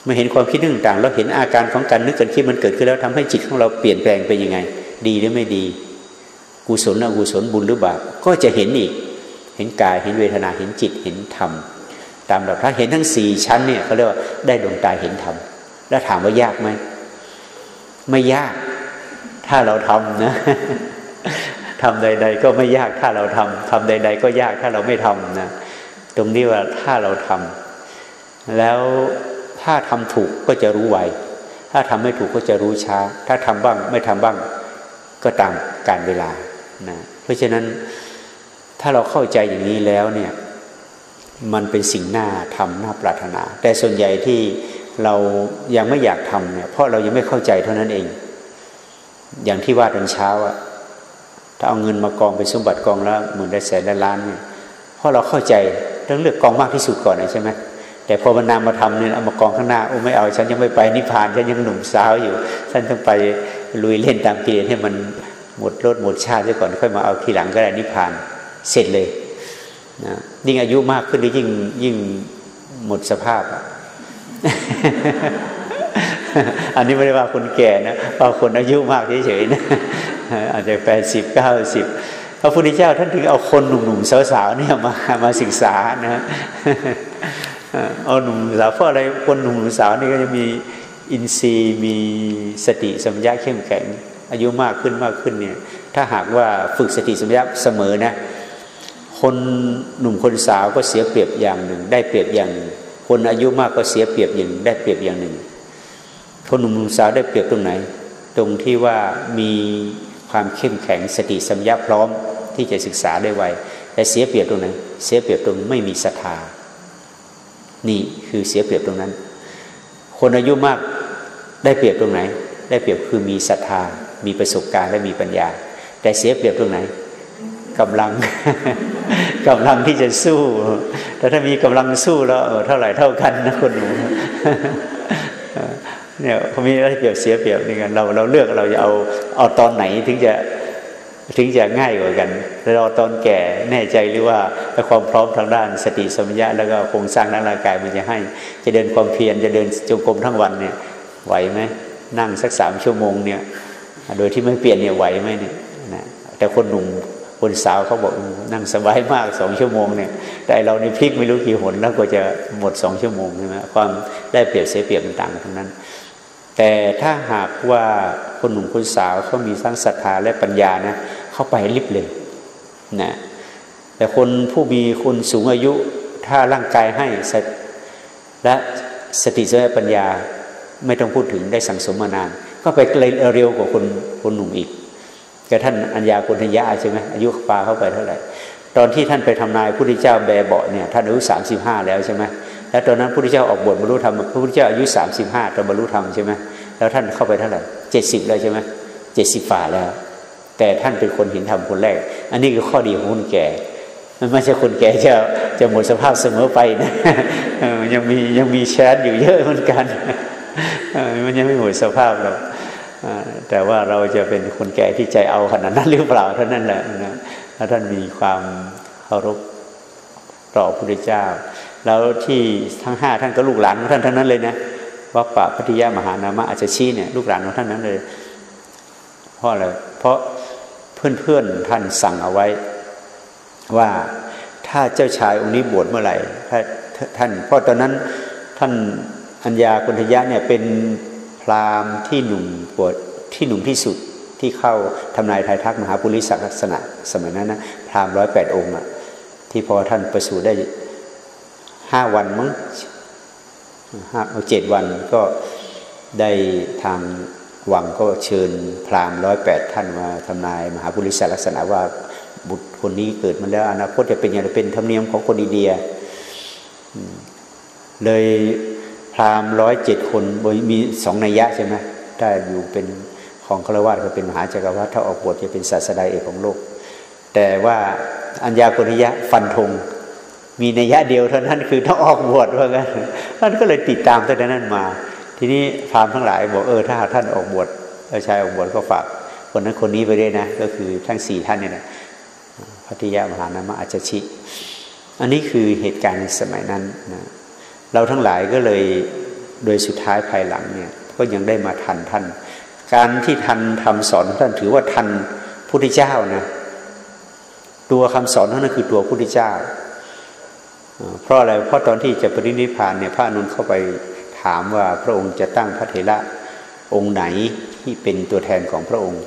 Speaker 1: เมื่อเห็นความคิดต่างๆแล้วเห็นอาการของการนึกการคิดมันเกิดขึ้นแล้วทำให้จิตของเราเปลี่ยนแปลงไปยังไงดีหรือไม่ดีกุศลอกุศลบุญหรือบาปก็จะเห็นอีกเห็นกายเห็นเวทนาเห็นจิตเห็นธรรมตามหลักถ้าเห็นทั้งสี่ชั้นเนี่ยเขาเรียกว่าได้ดวงตาเห็นธรรมแล้วถามว่ายากไหมไม่ยากถ้าเราทำนะทำใดๆก็ไม่ยากถ้าเราทำทำใดๆก็ยากถ้าเราไม่ทำนะตรงนี้ว่าถ้าเราทำแล้วถ้าทำถูกก็จะรู้ไวถ้าทำไม่ถูกก็จะรู้ช้าถ้าทำบ้างไม่ทำบ้างก็ตามกาลเวลานะเพราะฉะนั้นถ้าเราเข้าใจอย่างนี้แล้วเนี่ยมันเป็นสิ่งน่าทำน่าปรารถนาแต่ส่วนใหญ่ที่เรายังไม่อยากทำเนี่ยเพราะเรายังไม่เข้าใจเท่านั้นเองอย่างที่ว่าตอนเช้าอะถ้าเอาเงินมากองเป็นสมบัติกองละหมื่นได้แสนได้ล้านเนี่ยเพราะเราเข้าใจต้องเลือกกองมากที่สุดก่อนนะใช่ไหมแต่พอมันนำมาทำเนี่ยเอามากองข้างหน้าโอ้ไม่เอาฉันยังไม่ไปนิพพานฉันยังหนุ่มสาวอยู่ฉันต้องไปลุยเล่นตามกิเลสให้มันหมดรสหมดชาติซะก่อนค่อยมาเอาทีหลังก็ได้นิพพานเสร็จเลยนะยิ่งอายุมากขึ้นยิ่งยิ่งหมดสภาพ อันนี้ไม่ได้ว่าคนแก่นะว่าคนอายุมากเฉยๆนะอาจจะแปดสิบเก้าสิบพระพุทธเจ้าท่านถึงเอาคนหนุ่มๆสาวๆเนี่ยมามาศึกษานะเอาหนุ่มสาวเพราะอะไรคนหนุ่มสาวนี่ก็จะมีอินทรีย์มีสติสัมปชัญญะเข้มแข็งอายุมากขึ้นมากขึ้นเนี่ยถ้าหากว่าฝึกสติสัมปชัญญะเสมอนะคนหนุ่มคนสาวก็เสียเปรียบอย่างหนึ่งได้เปรียบอย่างหนึ่งคนอายุมากก็เสียเปรียบอย่างได้เปรียบอย่างหนึ่งคนหนุ่มสาวได้เปรียบตรงไหนตรงที่ว่ามีความเข้มแข็งสติสัมปชัญญะพร้อมที่จะศึกษาได้ไวแต่เสียเปรียบตรงไหนเสียเปรียบตรงไม่มีศรัทธานี่คือเสียเปรียบตรงนั้นคนอายุมากได้เปรียบตรงไหนได้เปรียบคือมีศรัทธามีประสบการณ์และมีปัญญาแต่เสียเปรียบตรงไหนกำลัง กำลังที่จะสู้แต่ถ้ามีกำลังสู้แล้วเท่าไหร่เท่ากันนะคนหนู เนี่ยเขามีได้เปรียบเสียเปรียบนี่กันเราเราเลือกเราจะเอาเอาตอนไหนถึงจะถึงจะง่ายกว่ากันเราตอนแก่แน่ใจหรือว่าความพร้อมทางด้านสติสัมปชัญญะแล้วก็โครงสร้างร่างกายมันจะให้จะเดินความเพียรจะเดินจงกรมทั้งวันเนี่ยไหวไหมนั่งสักสามชั่วโมงเนี่ยโดยที่ไม่เปลี่ยนเนี่ยไหวไหมเนี่ยนะแต่คนหนุ่มคนสาวเขาบอกนั่งสบายมากสองชั่วโมงเนี่ยแต่เราในพลิกไม่รู้กี่หนแล้วก็จะหมดสองชั่วโมงใช่ไหมความได้เปรียบเสียเปรียบมันต่างกันทั้งนั้นแต่ถ้าหากว่าคนหนุ่มคนสาวเขามีทั้งศรัทธาและปัญญานะเข้าไปรีบเลยนะแต่คนผู้มีคนสูงอายุถ้าร่างกายให้และสติสัมปชัญญะปัญญาไม่ต้องพูดถึงได้สั่งสมมานานก็ไปเร็วกว่าคนคนหนุ่มอีกแต่ท่านอัญญาโกณทัญญาใช่ไหมอายุปาเข้าไปเท่าไหร่ตอนที่ท่านไปทำนายพระพุทธเจ้าแบเบาะเนี่ยท่านอายุสามสิบห้าแล้วใช่ไหมแล้วตอนนั้นพระพุทธเจ้าออกบวชบรรลุธรรมพระพุทธเจ้าอายุสามสิบห้าตอนบรรลุธรรมใช่ไหมแล้วท่านเข้าไปเท่าไหร่เจ็ดสิบแล้วใช่ไหมเจ็ดสิบฝ่าแล้วแต่ท่านเป็นคนเห็นธรรมคนแรกอันนี้คือข้อดีของคนแก่มันไม่ใช่คนแก่จะจะหมดสภาพเสมอไปนะยังมียังมีแชทอยู่เยอะเหมือนกันมันยังไม่หมดสภาพหรอกแต่ว่าเราจะเป็นคนแก่ที่ใจเอาขนาดนั้นหรือเปล่าเท่านั้นแหละนะถ้าท่านมีความเคารพต่อพระพุทธเจ้าแล้วที่ทั้งห้าท่านก็ลูกหลานของท่านทั้งนั้นเลยนะวัปปะพัทธิยมหานามะอาจชีเนี่ยลูกหลานของท่านนั้นเลยเพราะอะไรเพราะเพื่อนๆท่านสั่งเอาไว้ว่าถ้าเจ้าชายองค์นี้บวชเมื่อไหร่ถ้าท่านเพราะตอนนั้นท่านอัญญาโกณทัญญะเนี่ยเป็นพราหมณ์ที่หนุ่มบวชที่หนุ่มที่สุดที่เข้าทำนายทายทักมหาปุริสลักษณะสมัยนั้นนะพราหมณ์ร้อยแปดองค์อ่ะที่พอท่านประสูติได้ห้าวันมั้งห้าเอาเจ็ดวันก็ได้ทางวังก็เชิญพราหมณ์ร้อยแปดท่านมาทำนายมหาปุริสลักษณะว่าบุตรคนนี้เกิดมาแล้วอนาคตจะเป็นอย่างไรเป็นธรรมเนียมของคนอินเดียเลยพราหมณ์ร้อยเจ็ดคนมีสองนัยยะใช่ไหมถ้าอยู่เป็นของฆราวาสก็เป็นมหาจักรพรรดิถ้าออกบวชจะเป็นศาสดาเอกของโลกแต่ว่าอัญญาโกณทัญญะฟันธงมีนัยยะเดียวเท่านั้นคือต้องออกบวชว่างั้นท่านก็เลยติดตามตั้งแต่นั้นมาทีนี้พราหมณ์ทั้งหลายบอกเออถ้าท่านออกบวชเออชายออกบวชก็ฝากคนนั้นคนนี้ไปด้วยนะก็คือทั้งสี่ท่านเนี่ยนะพัทธิยมหานามะอาจชิอันนี้คือเหตุการณ์ในสมัยนั้นนะเราทั้งหลายก็เลยโดยสุดท้ายภายหลังเนี่ยก็ยังได้มาทันท่านการที่ทันคำสอนของท่านถือว่าทันพุทธเจ้านะตัวคำสอนของท่านคือตัวพุทธเจ้าเพราะอะไรเพราะตอนที่จะปรินิพพานเนี่ยพระอานนท์เข้าไปถามว่าพระองค์จะตั้งพระเถระองค์ไหนที่เป็นตัวแทนของพระองค์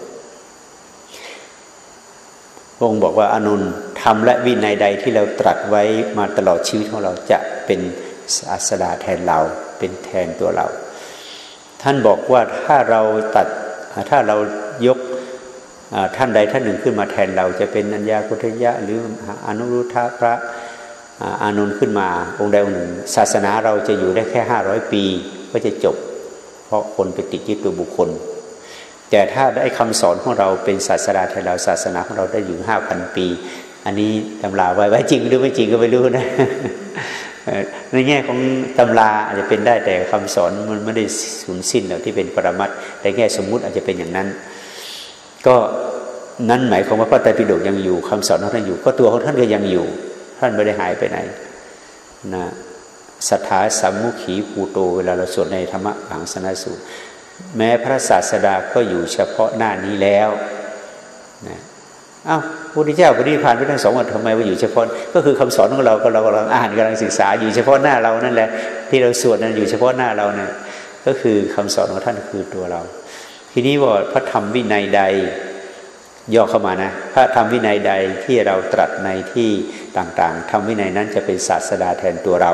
Speaker 1: พระองค์บอกว่าอานนท์ธรรมและวินัยใดที่เราตรัสไว้มาตลอดชีวิตของเราจะเป็นศาสดาแทนเราเป็นแทนตัวเราท่านบอกว่าถ้าเราตัดถ้าเรายกท่านใดท่านหนึ่งขึ้นมาแทนเราจะเป็นอัญญาคุทยะหรืออนุรุทธะพระอานนท์ขึ้นมาองค์ใดองค์หนึ่งศาสนาเราจะอยู่ได้แค่ห้าร้อยปีก็จะจบเพราะคนไปติดยึดตัวบุคคลแต่ถ้าได้คำสอนของเราเป็นศาสดาแทนเราศาสนาของเราได้อยู่ห้าพันปีอันนี้ตำราไว้ไว้จริงหรือไม่จริงก็ไม่รู้นะในแง่ของตำราอาจจะเป็นได้แต่คำสอนมันไม่ได้สูญสิ้นหรอกที่เป็นปรมัตถ์แต่แง่สมมุติอาจจะเป็นอย่างนั้นก็นั้นหมายความว่าพระไตรปิฎกยังอยู่คำสอนของท่านอยู่ก็ตัวของท่านก็ยังอยู่ท่านไม่ได้หายไปไหนนะสัทธาสัมมุขีปูโตเวลาเราสวดในธรรมอังสนสูตรแม้พระศาสดาก็อยู่เฉพาะหน้านี้แล้วนะอ้าวพระพุทธเจ้าปฏิพานไปทั้งสองวันทำไมว่าอยู่เฉพาะก็คือคำสอนของเราก็เรากำลังอ่านกำลังศึกษาอยู่เฉพาะหน้าเรานั่นแหละที่เราสวดนั้นอยู่เฉพาะหน้าเราเนี่ยก็คือคำสอนของท่านคือตัวเราทีนี้ว่าพระธรรมวินัยใดย่อเข้ามานะพระธรรมวินัยใดที่เราตรัสในที่ต่างๆธรรมวินัยนั้นจะเป็นศาสดาแทนตัวเรา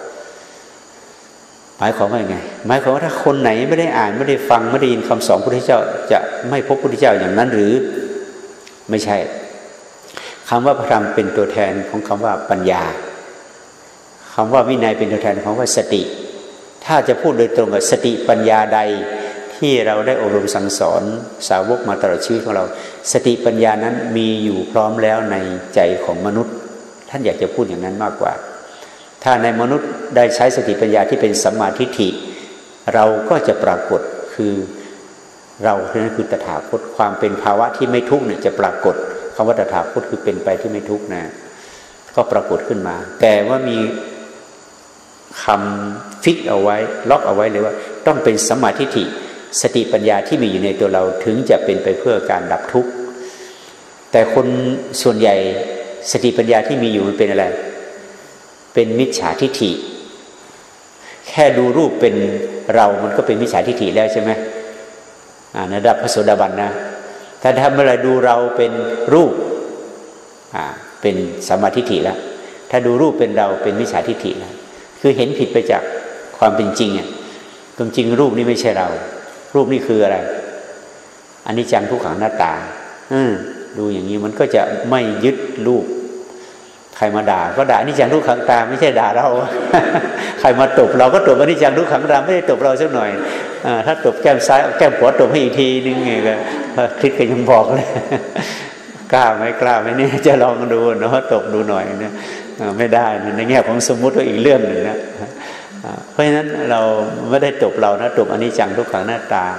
Speaker 1: หมายความว่าไงหมายความว่าถ้าคนไหนไม่ได้อ่านไม่ได้ฟังไม่ได้ยินคำสอนพระพุทธเจ้าจะไม่พบพระพุทธเจ้าอย่างนั้นหรือไม่ใช่คำว่าพระธรรมเป็นตัวแทนของคำว่าปัญญาคำว่าวินัยเป็นตัวแทนของว่าสติถ้าจะพูดโดยตรงกับสติปัญญาใดที่เราได้อบรมสั่งสอนสาวกมาตลอดชีวิตของเราสติปัญญานั้นมีอยู่พร้อมแล้วในใจของมนุษย์ท่านอยากจะพูดอย่างนั้นมากกว่าถ้าในมนุษย์ได้ใช้สติปัญญาที่เป็นสัมมาทิฏฐิเราก็จะปรากฏคือเรานั้นคือตถาคตความเป็นภาวะที่ไม่ทุกข์เนี่ยจะปรากฏคำว่าตถาคตคือเป็นไปที่ไม่ทุกข์นะก็ปรากฏขึ้นมาแต่ว่ามีคำฟิกเอาไว้ล็อกเอาไว้เลยว่าต้องเป็นสัมมาทิฏฐิสติปัญญาที่มีอยู่ในตัวเราถึงจะเป็นไปเพื่อการดับทุกข์แต่คนส่วนใหญ่สติปัญญาที่มีอยู่มันเป็นอะไรเป็นมิจฉาทิฏฐิแค่ดูรูปเป็นเรามันก็เป็นมิจฉาทิฏฐิแล้วใช่ไหมอ่าในระดับพระโสดาบันนะถ้าทำอะไรดูเราเป็นรูปอ่าเป็นสัมมาทิฏฐิแล้วถ้าดูรูปเป็นเราเป็นมิจฉาทิฏฐิแล้วคือเห็นผิดไปจากความเป็นจริงอ่ะความจริงรูปนี้ไม่ใช่เรารูปนี้คืออะไรอนิจจังทุกขังอนัตตาอืมดูอย่างนี้มันก็จะไม่ยึดรูปใครมาด่าก็ด่าอนิจจังทุกขังตาไม่ใช่ด่าเราใครมาตบเราก็ตบอนิจจังทุกขังตาไม่ได้ตบเราสักหน่อยอ่าถ้าตบแก้มซ้ายแก้มขวาตบให้อีกทีนึงไงก็คลิปก็ยังบอกเลยกล้าไหมกล้าไหมเนี่ยจะลองดูเนาะตบดูหน่อยเนี่ยไม่ได้ในแง่ของสมมุติก็อีกเรื่องหนึ่งนะเพราะฉะนั้นเราไม่ได้ตบเรานะตบอนิจจังทุกขังอนัตตา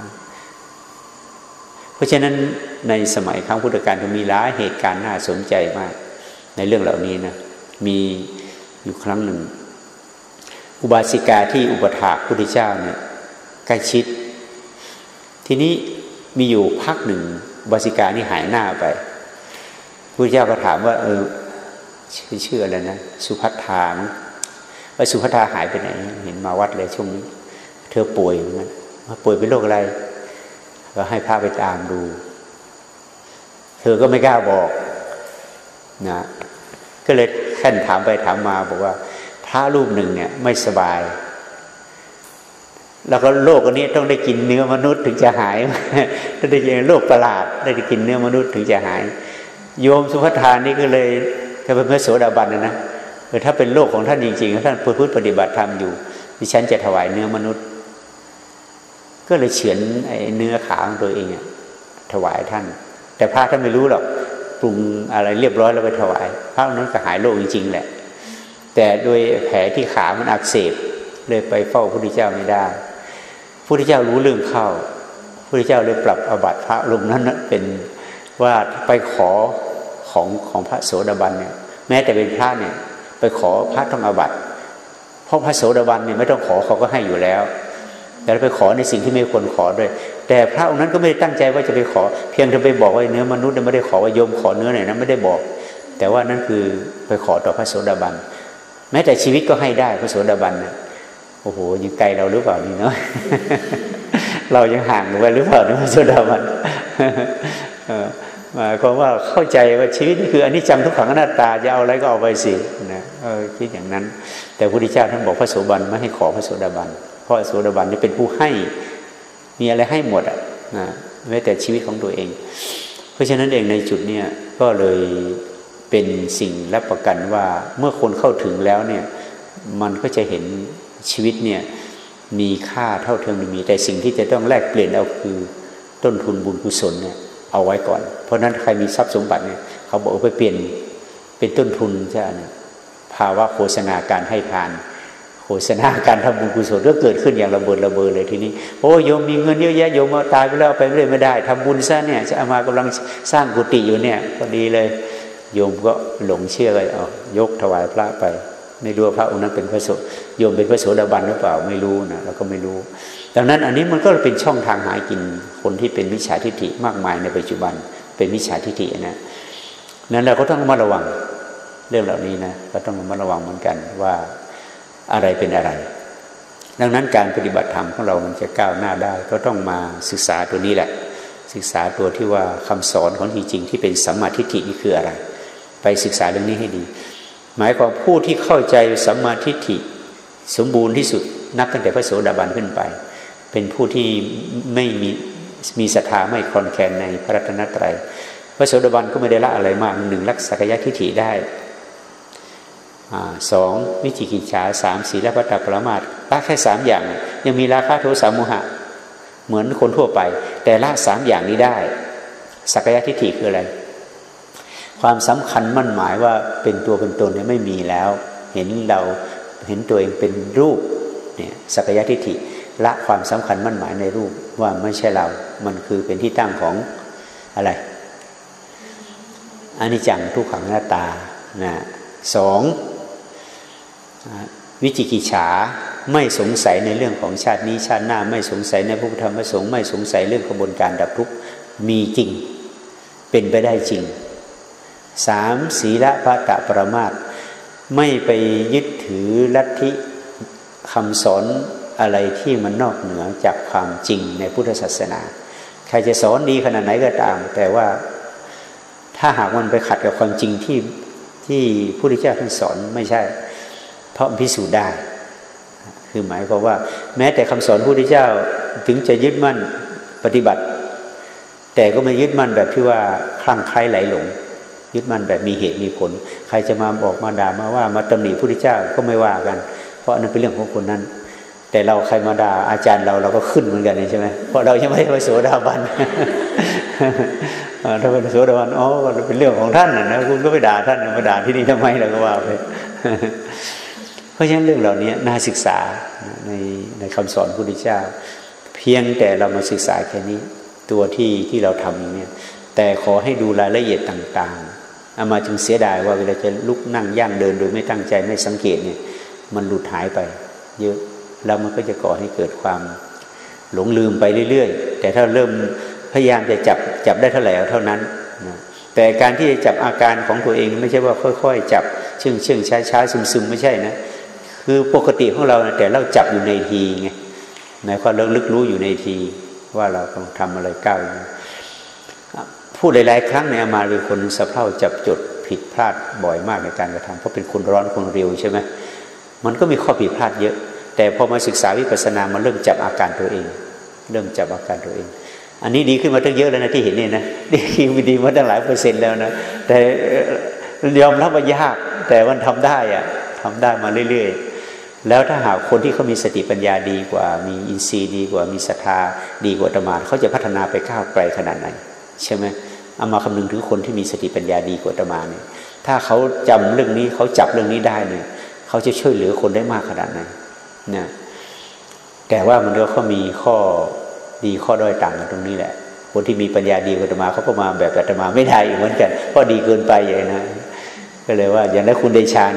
Speaker 1: เพราะฉะนั้นในสมัยครั้งพุทธกาลก็มีหลายเหตุการณ์น่าสนใจมากในเรื่องเหล่านี้นะมีอยู่ครั้งหนึ่งอุบาสิกาที่อุปถากพระพุทธเจ้าเนี่ยใกล้ชิดทีนี้มีอยู่พักหนึ่งอุบาสิกานี่หายหน้าไปพระพุทธเจ้าก็ถามว่าเออชื่ออะไรนะสุภัทธาว่าสุภัทธาหายไปไหนเห็นมาวัดเลยช่วงนี้เธอป่วยเหมือนกันป่วยเป็นโรคอะไรก็ให้พระไปตามดูเธอก็ไม่กล้าบอกนะก็เลยแค่ถามไปถามมาบอกว่าพระรูปหนึ่งเนี่ยไม่สบายแล้วก็โรคอันนี้ต้องได้กินเนื้อมนุษย์ถึงจะหายถ้าได้กินโรคประหลาดได้กินเนื้อมนุษย์ถึงจะหายโยมสุภัทธานี่ก็เลยถ้าเป็นพระโสดาบันนะนะเออถ้าเป็นโรคของท่านจริงๆท่านพูดปฏิบัติธรรมอยู่ดิฉันจะถวายเนื้อมนุษย์ก็เลยเฉือนไอ้เนื้อขาของตัวเองถวายท่านแต่พระท่านไม่รู้หรอกปรุงอะไรเรียบร้อยแล้วไปถวายพระนั้นก็หายโรคจริงๆแหละแต่โดยแผลที่ขามันอักเสบเลยไปเฝ้าพระพุทธเจ้าไม่ได้พระพุทธเจ้ารู้เรื่องเข้าพระพุทธเจ้าเลยปรับอาบัติพระรูปนั้นเป็นว่าไปขอของของพระโสดาบันเนี่ยแม้แต่เป็นพระเนี่ยไปขอพระต้องอาบัติเพราะพระโสดาบันเนี่ยไม่ต้องขอเขาก็ให้อยู่แล้วแต่เราไปขอในสิ่งที่ไม่ควรขอด้วยแต่พระองค์นั้นก็ไม่ได้ตั้งใจว่าจะไปขอเพียงแต่ไปบอกว่าเนื้อมนุษย์ไม่ได้ขอว่าโยมขอเนื้อหน่อยนะไม่ได้บอกแต่ว่านั่นคือไปขอต่อพระโสดาบันแม้แต่ชีวิตก็ให้ได้พระโสดาบันนะโอ้โหยังไกลเราหรือเปล่านี่เนาะ เรายังห่างกันไปหรือเปล่าเนี่ยพระโสดาบันหมายความว่าเข้าใจว่าชีวิตนี่คืออนิจจังทุกขังอนัตตาจะเอาอะไรก็เอาไปสินะเออคิดอย่างนั้นแต่พระพุทธเจ้าท่านบอกพระโสดาบันไม่ให้ขอพระโสดาบันเพราะพระโสดาบันนี่เป็นผู้ให้มีอะไรให้หมดอ่ะนะแม้แต่ชีวิตของตัวเองเพราะฉะนั้นเองในจุดเนี้ยก็เลยเป็นสิ่งรับประกันว่าเมื่อคนเข้าถึงแล้วเนี่ยมันก็จะเห็นชีวิตเนี่ยมีค่าเท่าเทียมมีแต่สิ่งที่จะต้องแลกเปลี่ยนเอาคือต้นทุนบุญกุศลเนี่ยเอาไว้ก่อนเพราะนั้นใครมีทรัพย์สมบัติเนี่ยเขาบอกไปเปลี่ยนเป็นต้นทุนใช่ไหมภาวะโฆษณาการให้ทานโฆษณาการทำบุญกุศลก็เกิดขึ้นอย่างระเบิดระเบ้อเลยทีนี้โอ้โยมมีเงินเยอะแยะโยมมาตายไปแล้วไปเรื่อยไม่ได้ทำบุญซะเนี่ยจะเอามากำลังสร้างกุฏิอยู่เนี่ยพอดีเลยโยมก็หลงเชื่อเลยเอายกถวายพระไปไม่รู้ว่าพระองค์นั้นเป็นพระโสโยมเป็นพระโสดาบันหรือเปล่าไม่รู้นะเราก็ไม่รู้ดังนั้นอันนี้มันก็เป็นช่องทางหากินคนที่เป็นมิจฉาทิฏฐิมากมายในปัจจุบันเป็นมิจฉาทิฏฐินะนั้นเราก็ต้องระมัดระวังเรื่องเหล่านี้นะก็ต้องระมัดระวังเหมือนกันว่าอะไรเป็นอะไรดังนั้นการปฏิบัติธรรมของเรามันจะก้าวหน้าได้ก็ต้องมาศึกษาตัวนี้แหละศึกษาตัวที่ว่าคำสอนของจริงๆที่เป็นสัมมาทิฏฐินี่คืออะไรไปศึกษาเรื่องนี้ให้ดีหมายความผู้ที่เข้าใจสัมมาทิฏฐิสมบูรณ์ที่สุดนับตั้งแต่พระโสดาบันขึ้นไปเป็นผู้ที่ไม่มีมีศรัทธาไม่คลอนแคลนในพระรัตนตรัยพระโสดาบันก็ไม่ได้ละอะไรมากหนึ่งละสักยทิฏฐิได้สองวิจิกิจฉาสามศีลพัตตปรามาสละแค่สามอย่างยังมีราคะโทสะโมหะเหมือนคนทั่วไปแต่ละสามอย่างนี้ได้สักยทิฏฐิคืออะไรความสำคัญมั่นหมายว่าเป็นตัวเป็นตนเนี่ยไม่มีแล้วเห็นเราเห็นตัวเองเป็นรูปเนี่ยสักยทิฏฐิละความสำคัญมั่นหมายในรูปว่าไม่ใช่เรามันคือเป็นที่ตั้งของอะไรอนิจจังทุกขังอนัตตานะสองวิจิกิจฉาไม่สงสัยในเรื่องของชาตินี้ชาติหน้าไม่สงสัยในพระพุทธธรรมพระสงฆ์ไม่สงสัยเรื่องกระบวนการดับทุกข์มีจริงเป็นไปได้จริงสามศีลพัตตปรามาสไม่ไปยึดถือลัทธิคำสอนอะไรที่มันนอกเหนือจากความจริงในพุทธศาสนาใครจะสอนดีขนาดไหนก็ตามแต่ว่าถ้าหากมันไปขัดกับความจริงที่ที่พระพุทธเจ้าท่านสอนไม่ใช่เพราะพิสูจน์ได้คือหมายความว่าแม้แต่คำสอนพระพุทธเจ้าถึงจะยึดมั่นปฏิบัติแต่ก็ไม่ยึดมั่นแบบที่ว่าคลั่งไคล้ไหลหลงยึดมั่นแบบมีเหตุมีผลใครจะมาบอกมาด่ามาว่ามาตำหนิพระพุทธเจ้าก็ไม่ว่ากันเพราะนั่นเป็นเรื่องของคนนั้นแต่เราใครมาด่าอาจารย์เราเราก็ขึ้นเหมือนกันใช่ไหมเพราะเรายังไม่ได้ไปโสดาบันถ้าเป็นโสดาบันอ๋อเป็นเรื่องของท่านนะคุณก็ไปด่าท่านมาด่าที่นี่ทำไมเราก็ว่าไปเพราะฉะนั้นเรื่องเหล่านี้น่าศึกษาในในคำสอนพระพุทธเจ้าเพียงแต่เรามาศึกษาแค่นี้ตัวที่ที่เราทำอย่างนี้แต่ขอให้ดูรายละเอียดต่างๆเอามาจึงเสียดายว่าเวลาจะลุกนั่งย่างเดินโดยไม่ตั้งใจไม่สังเกตเนี่ยมันหลุดหายไปเยอะแล้วมันก็จะก่อให้เกิดความหลงลืมไปเรื่อยๆแต่ถ้าเริ่มพยายามจะจับจับได้เท่าไหร่เท่านั้นนะแต่การที่จะจับอาการของตัวเองไม่ใช่ว่าค่อยๆจับเชื่องเชื่องช้าช้าซึมซึมไม่ใช่นะคือปกติของเราแต่เราจับอยู่ในทีไงหมายความเราลึกรู้อยู่ในทีว่าเราต้องทำอะไรก้าวพูดหลายๆครั้งในอามาเป็นคนสะเพร่าจับจดผิดพลาดบ่อยมากในการกระทำเพราะเป็นคนร้อนคนเร็วใช่ไหมมันก็มีข้อผิดพลาดเยอะแต่พอมาศึกษาวิปัสสนามันเริ่มจับอาการตัวเองเริ่มจับอาการตัวเองอันนี้ดีขึ้นมาตั้งเยอะแล้วนะที่เห็นนี่นะดีดีมาตั้งหลายเปอร์เซ็นต์แล้วนะแต่ยอมรับว่ายากแต่มันทำได้อะทำได้มาเรื่อยๆแล้วถ้าหากคนที่เขามีสติปัญญาดีกว่ามีอินทรีย์ดีกว่ามีศรัทธาดีกว่าอาตมาเขาจะพัฒนาไปก้าวไกลขนาดไหนใช่ไหมเอามาคำนึงถึงคนที่มีสติปัญญาดีกว่าอาตมาเนี่ยถ้าเขาจำเรื่องนี้เขาจับเรื่องนี้ได้เนี่ยเขาจะช่วยเหลือคนได้มากขนาดไหนนะแต่ว่ามันก็เขามีข้อดีข้อด้อยต่างกันตรงนี้แหละคนที่มีปัญญาดีกว่าอาตมาเขาก็มาแบบอาตมาไม่ได้เหมือนกันเพราะดีเกินไปอย่างนะก็เลยว่าอย่างนั้นคุณเดชาเนี่ย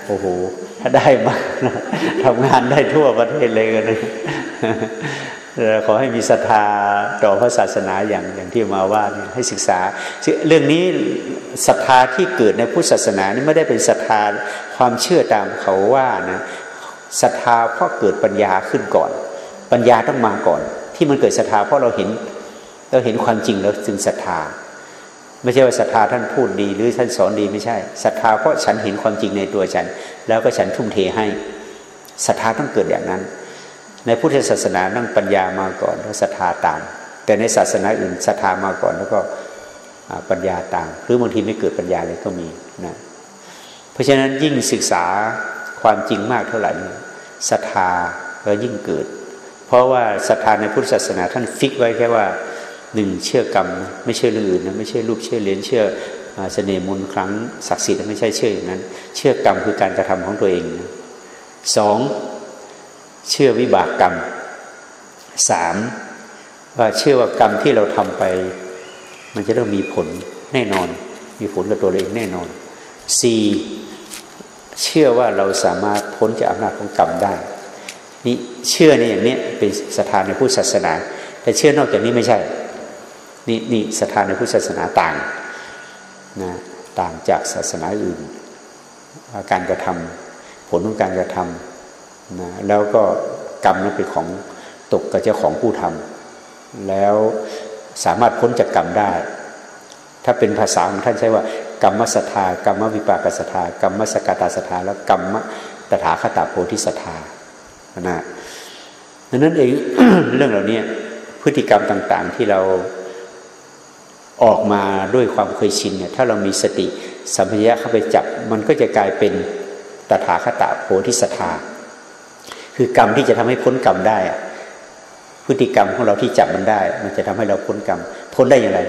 Speaker 1: โอ้โหถ้าได้มาทำงานได้ทั่วประเทศเลยกันเลยขอให้มีศรัทธาต่อพระศาสนาอย่างอย่างที่มาว่าเนี่ยให้ศึกษาเรื่องนี้ศรัทธาที่เกิดในพุทธศาสนานี่ไม่ได้เป็นศรัทธาความเชื่อตามเขาว่านะศรัทธาเพราะเกิดปัญญาขึ้นก่อนปัญญาต้องมาก่อนที่มันเกิดศรัทธาเพราะเราเห็นเราเห็นความจริงแล้วจึงศรัทธาไม่ใช่ว่าศรัทธาท่านพูดดีหรือท่านสอนดีไม่ใช่ศรัทธาเพราะฉันเห็นความจริงในตัวฉันแล้วก็ฉันทุ่มเทให้ศรัทธาต้องเกิดอย่างนั้นในพุทธศาสนาต้องปัญญามาก่อนแล้วศรัทธาตามแต่ในศาสนาอื่นศรัทธามาก่อนแล้วก็ปัญญาตามหรือบางทีไม่เกิดปัญญาเลยก็มีนะเพราะฉะนั้นยิ่งศึกษาความจริงมากเท่าไหร่ศรัทธาก็ยิ่งเกิดเพราะว่าศรัทธาในพุทธศาสนาท่านฟิกไว้แค่ว่าหนึ่งเชื่อกรรมไม่เชื่อเรื่องอื่นนะไม่ใช่รูปเชื่อเหรียญเชื่อเสน่ห์มนต์ครั้งศักดิ์สิทธิ์ไม่ใช่เชื่ออย่างนั้นเชื่อกรรมคือการกระทำของตัวเองนะสองเชื่อวิบากกรรมสามว่าเชื่อว่ากรรมที่เราทำไปมันจะต้องมีผลแน่นอนมีผลกับตัวเองแน่นอนสี่เชื่อว่าเราสามารถพ้นจากอำนาจของกรรมได้นี่เชื่อในอย่างนี้เป็นศรัทธาในพุทธศาสนาแต่เชื่อนอกจากนี้ไม่ใช่นี่นี่ศรัทธาในพุทธศาสนาต่างนะต่างจากศาสนาอื่นการกระทำผลของการกระทำนะแล้วก็กรรมนั้นเป็นของตกกับเจ้าของผู้ทำแล้วสามารถพ้นจากกรรมได้ถ้าเป็นภาษาของท่านใช้ว่ากรรมศรัทธากรรมวิปากศรัทธากรรมสกตาศรัทธาแล้วกรรมตถาคตโพธิศรัทธานะดังนั้นเอง เรื่องเหล่านี้พฤติกรรมต่างๆที่เราออกมาด้วยความเคยชินเนี่ยถ้าเรามีสติสัมปชัญญะเข้าไปจับมันก็จะกลายเป็นตถาคตโพธิศรัทธาคือกรรมที่จะทำให้พ้นกรรมได้พฤติกรรมของเราที่จับมันได้มันจะทำให้เราพ้นกรรมพ้นได้อย่างไร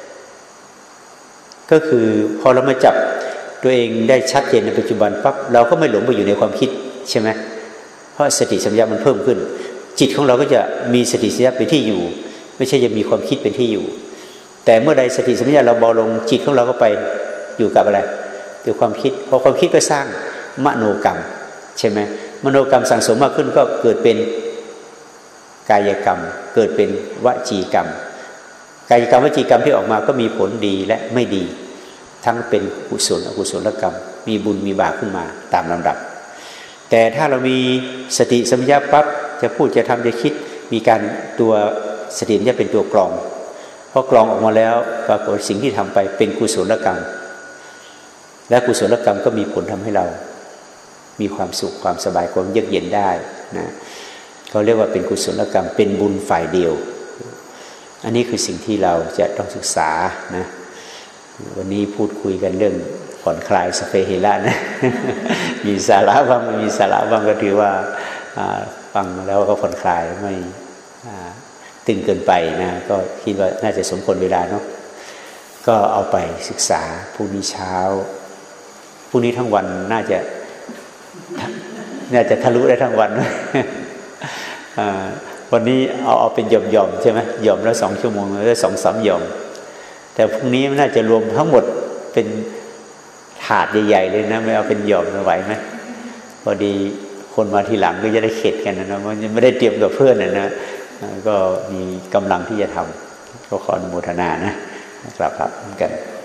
Speaker 1: ก็คือพอเรามาจับตัวเองได้ชัดเจนในปัจจุบันปั๊บเราก็ไม่หลงไปอยู่ในความคิดใช่ไหมเพราะสติสัมปชัญญะมันเพิ่มขึ้นจิตของเราก็จะมีสติสัมปชัญญะเป็นที่อยู่ไม่ใช่จะมีความคิดเป็นที่อยู่แต่เมื่อใดสติสัมปชัญญะเราเบาลงจิตของเราก็ไปอยู่กับอะไรอยู่ความคิดพอความคิดก็สร้างมโนกรรมใช่ไหมมโนกรรมสั่งสมมากขึ้นก็เกิดเป็นกายกรรมเกิดเป็นวจีกรรมกายกรรมวจีกรรมที่ออกมาก็มีผลดีและไม่ดีทั้งเป็นกุศลอกุศลกรรมมีบุญมีบาปขึ้นมาตามลำดับแต่ถ้าเรามีสติสัมปชัญญะปั๊บจะพูดจะทำจะคิดมีการตัวสติจะเป็นตัวกรองพอกรองออกมาแล้วปรากฏสิ่งที่ทำไปเป็นกุศลกรรมและกุศลกรรมก็มีผลทำให้เรามีความสุขความสบายความเยือกเย็นได้นะเขาเรียกว่าเป็นกุศลกรรมเป็นบุญฝ่ายเดียวอันนี้คือสิ่งที่เราจะต้องศึกษานะวันนี้พูดคุยกันเรื่องผ่อนคลายสเปเฮระนะ มีสาระบ้างไม่มีสาระบ้างก็ถือว่าฟังแล้วก็ผ่อนคลายไม่ตึงเกินไปนะก็คิดว่าน่าจะสมควรเวลาเนาะก็เอาไปศึกษาพรุ่งนี้เช้าพรุ่งนี้ทั้งวันน่าจะน่าจะทะลุได้ทั้งวันวันนี้เอาเอาเป็นหย่อมๆใช่ไหมหย่อมแล้วสองชั่วโมงแล้วสองสามหย่อมแต่พรุ่งนี้น่าจะรวมทั้งหมดเป็นถาดใหญ่ๆเลยนะไม่เอาเป็นหย่อมไหวไหมพอดีคนมาทีหลังก็จะได้เข็ดกันนะมันไม่ได้เตรียมกับเพื่อนนะนะก็มีกำลังที่จะทำก็ขออนุโมทนานะครับครับกัน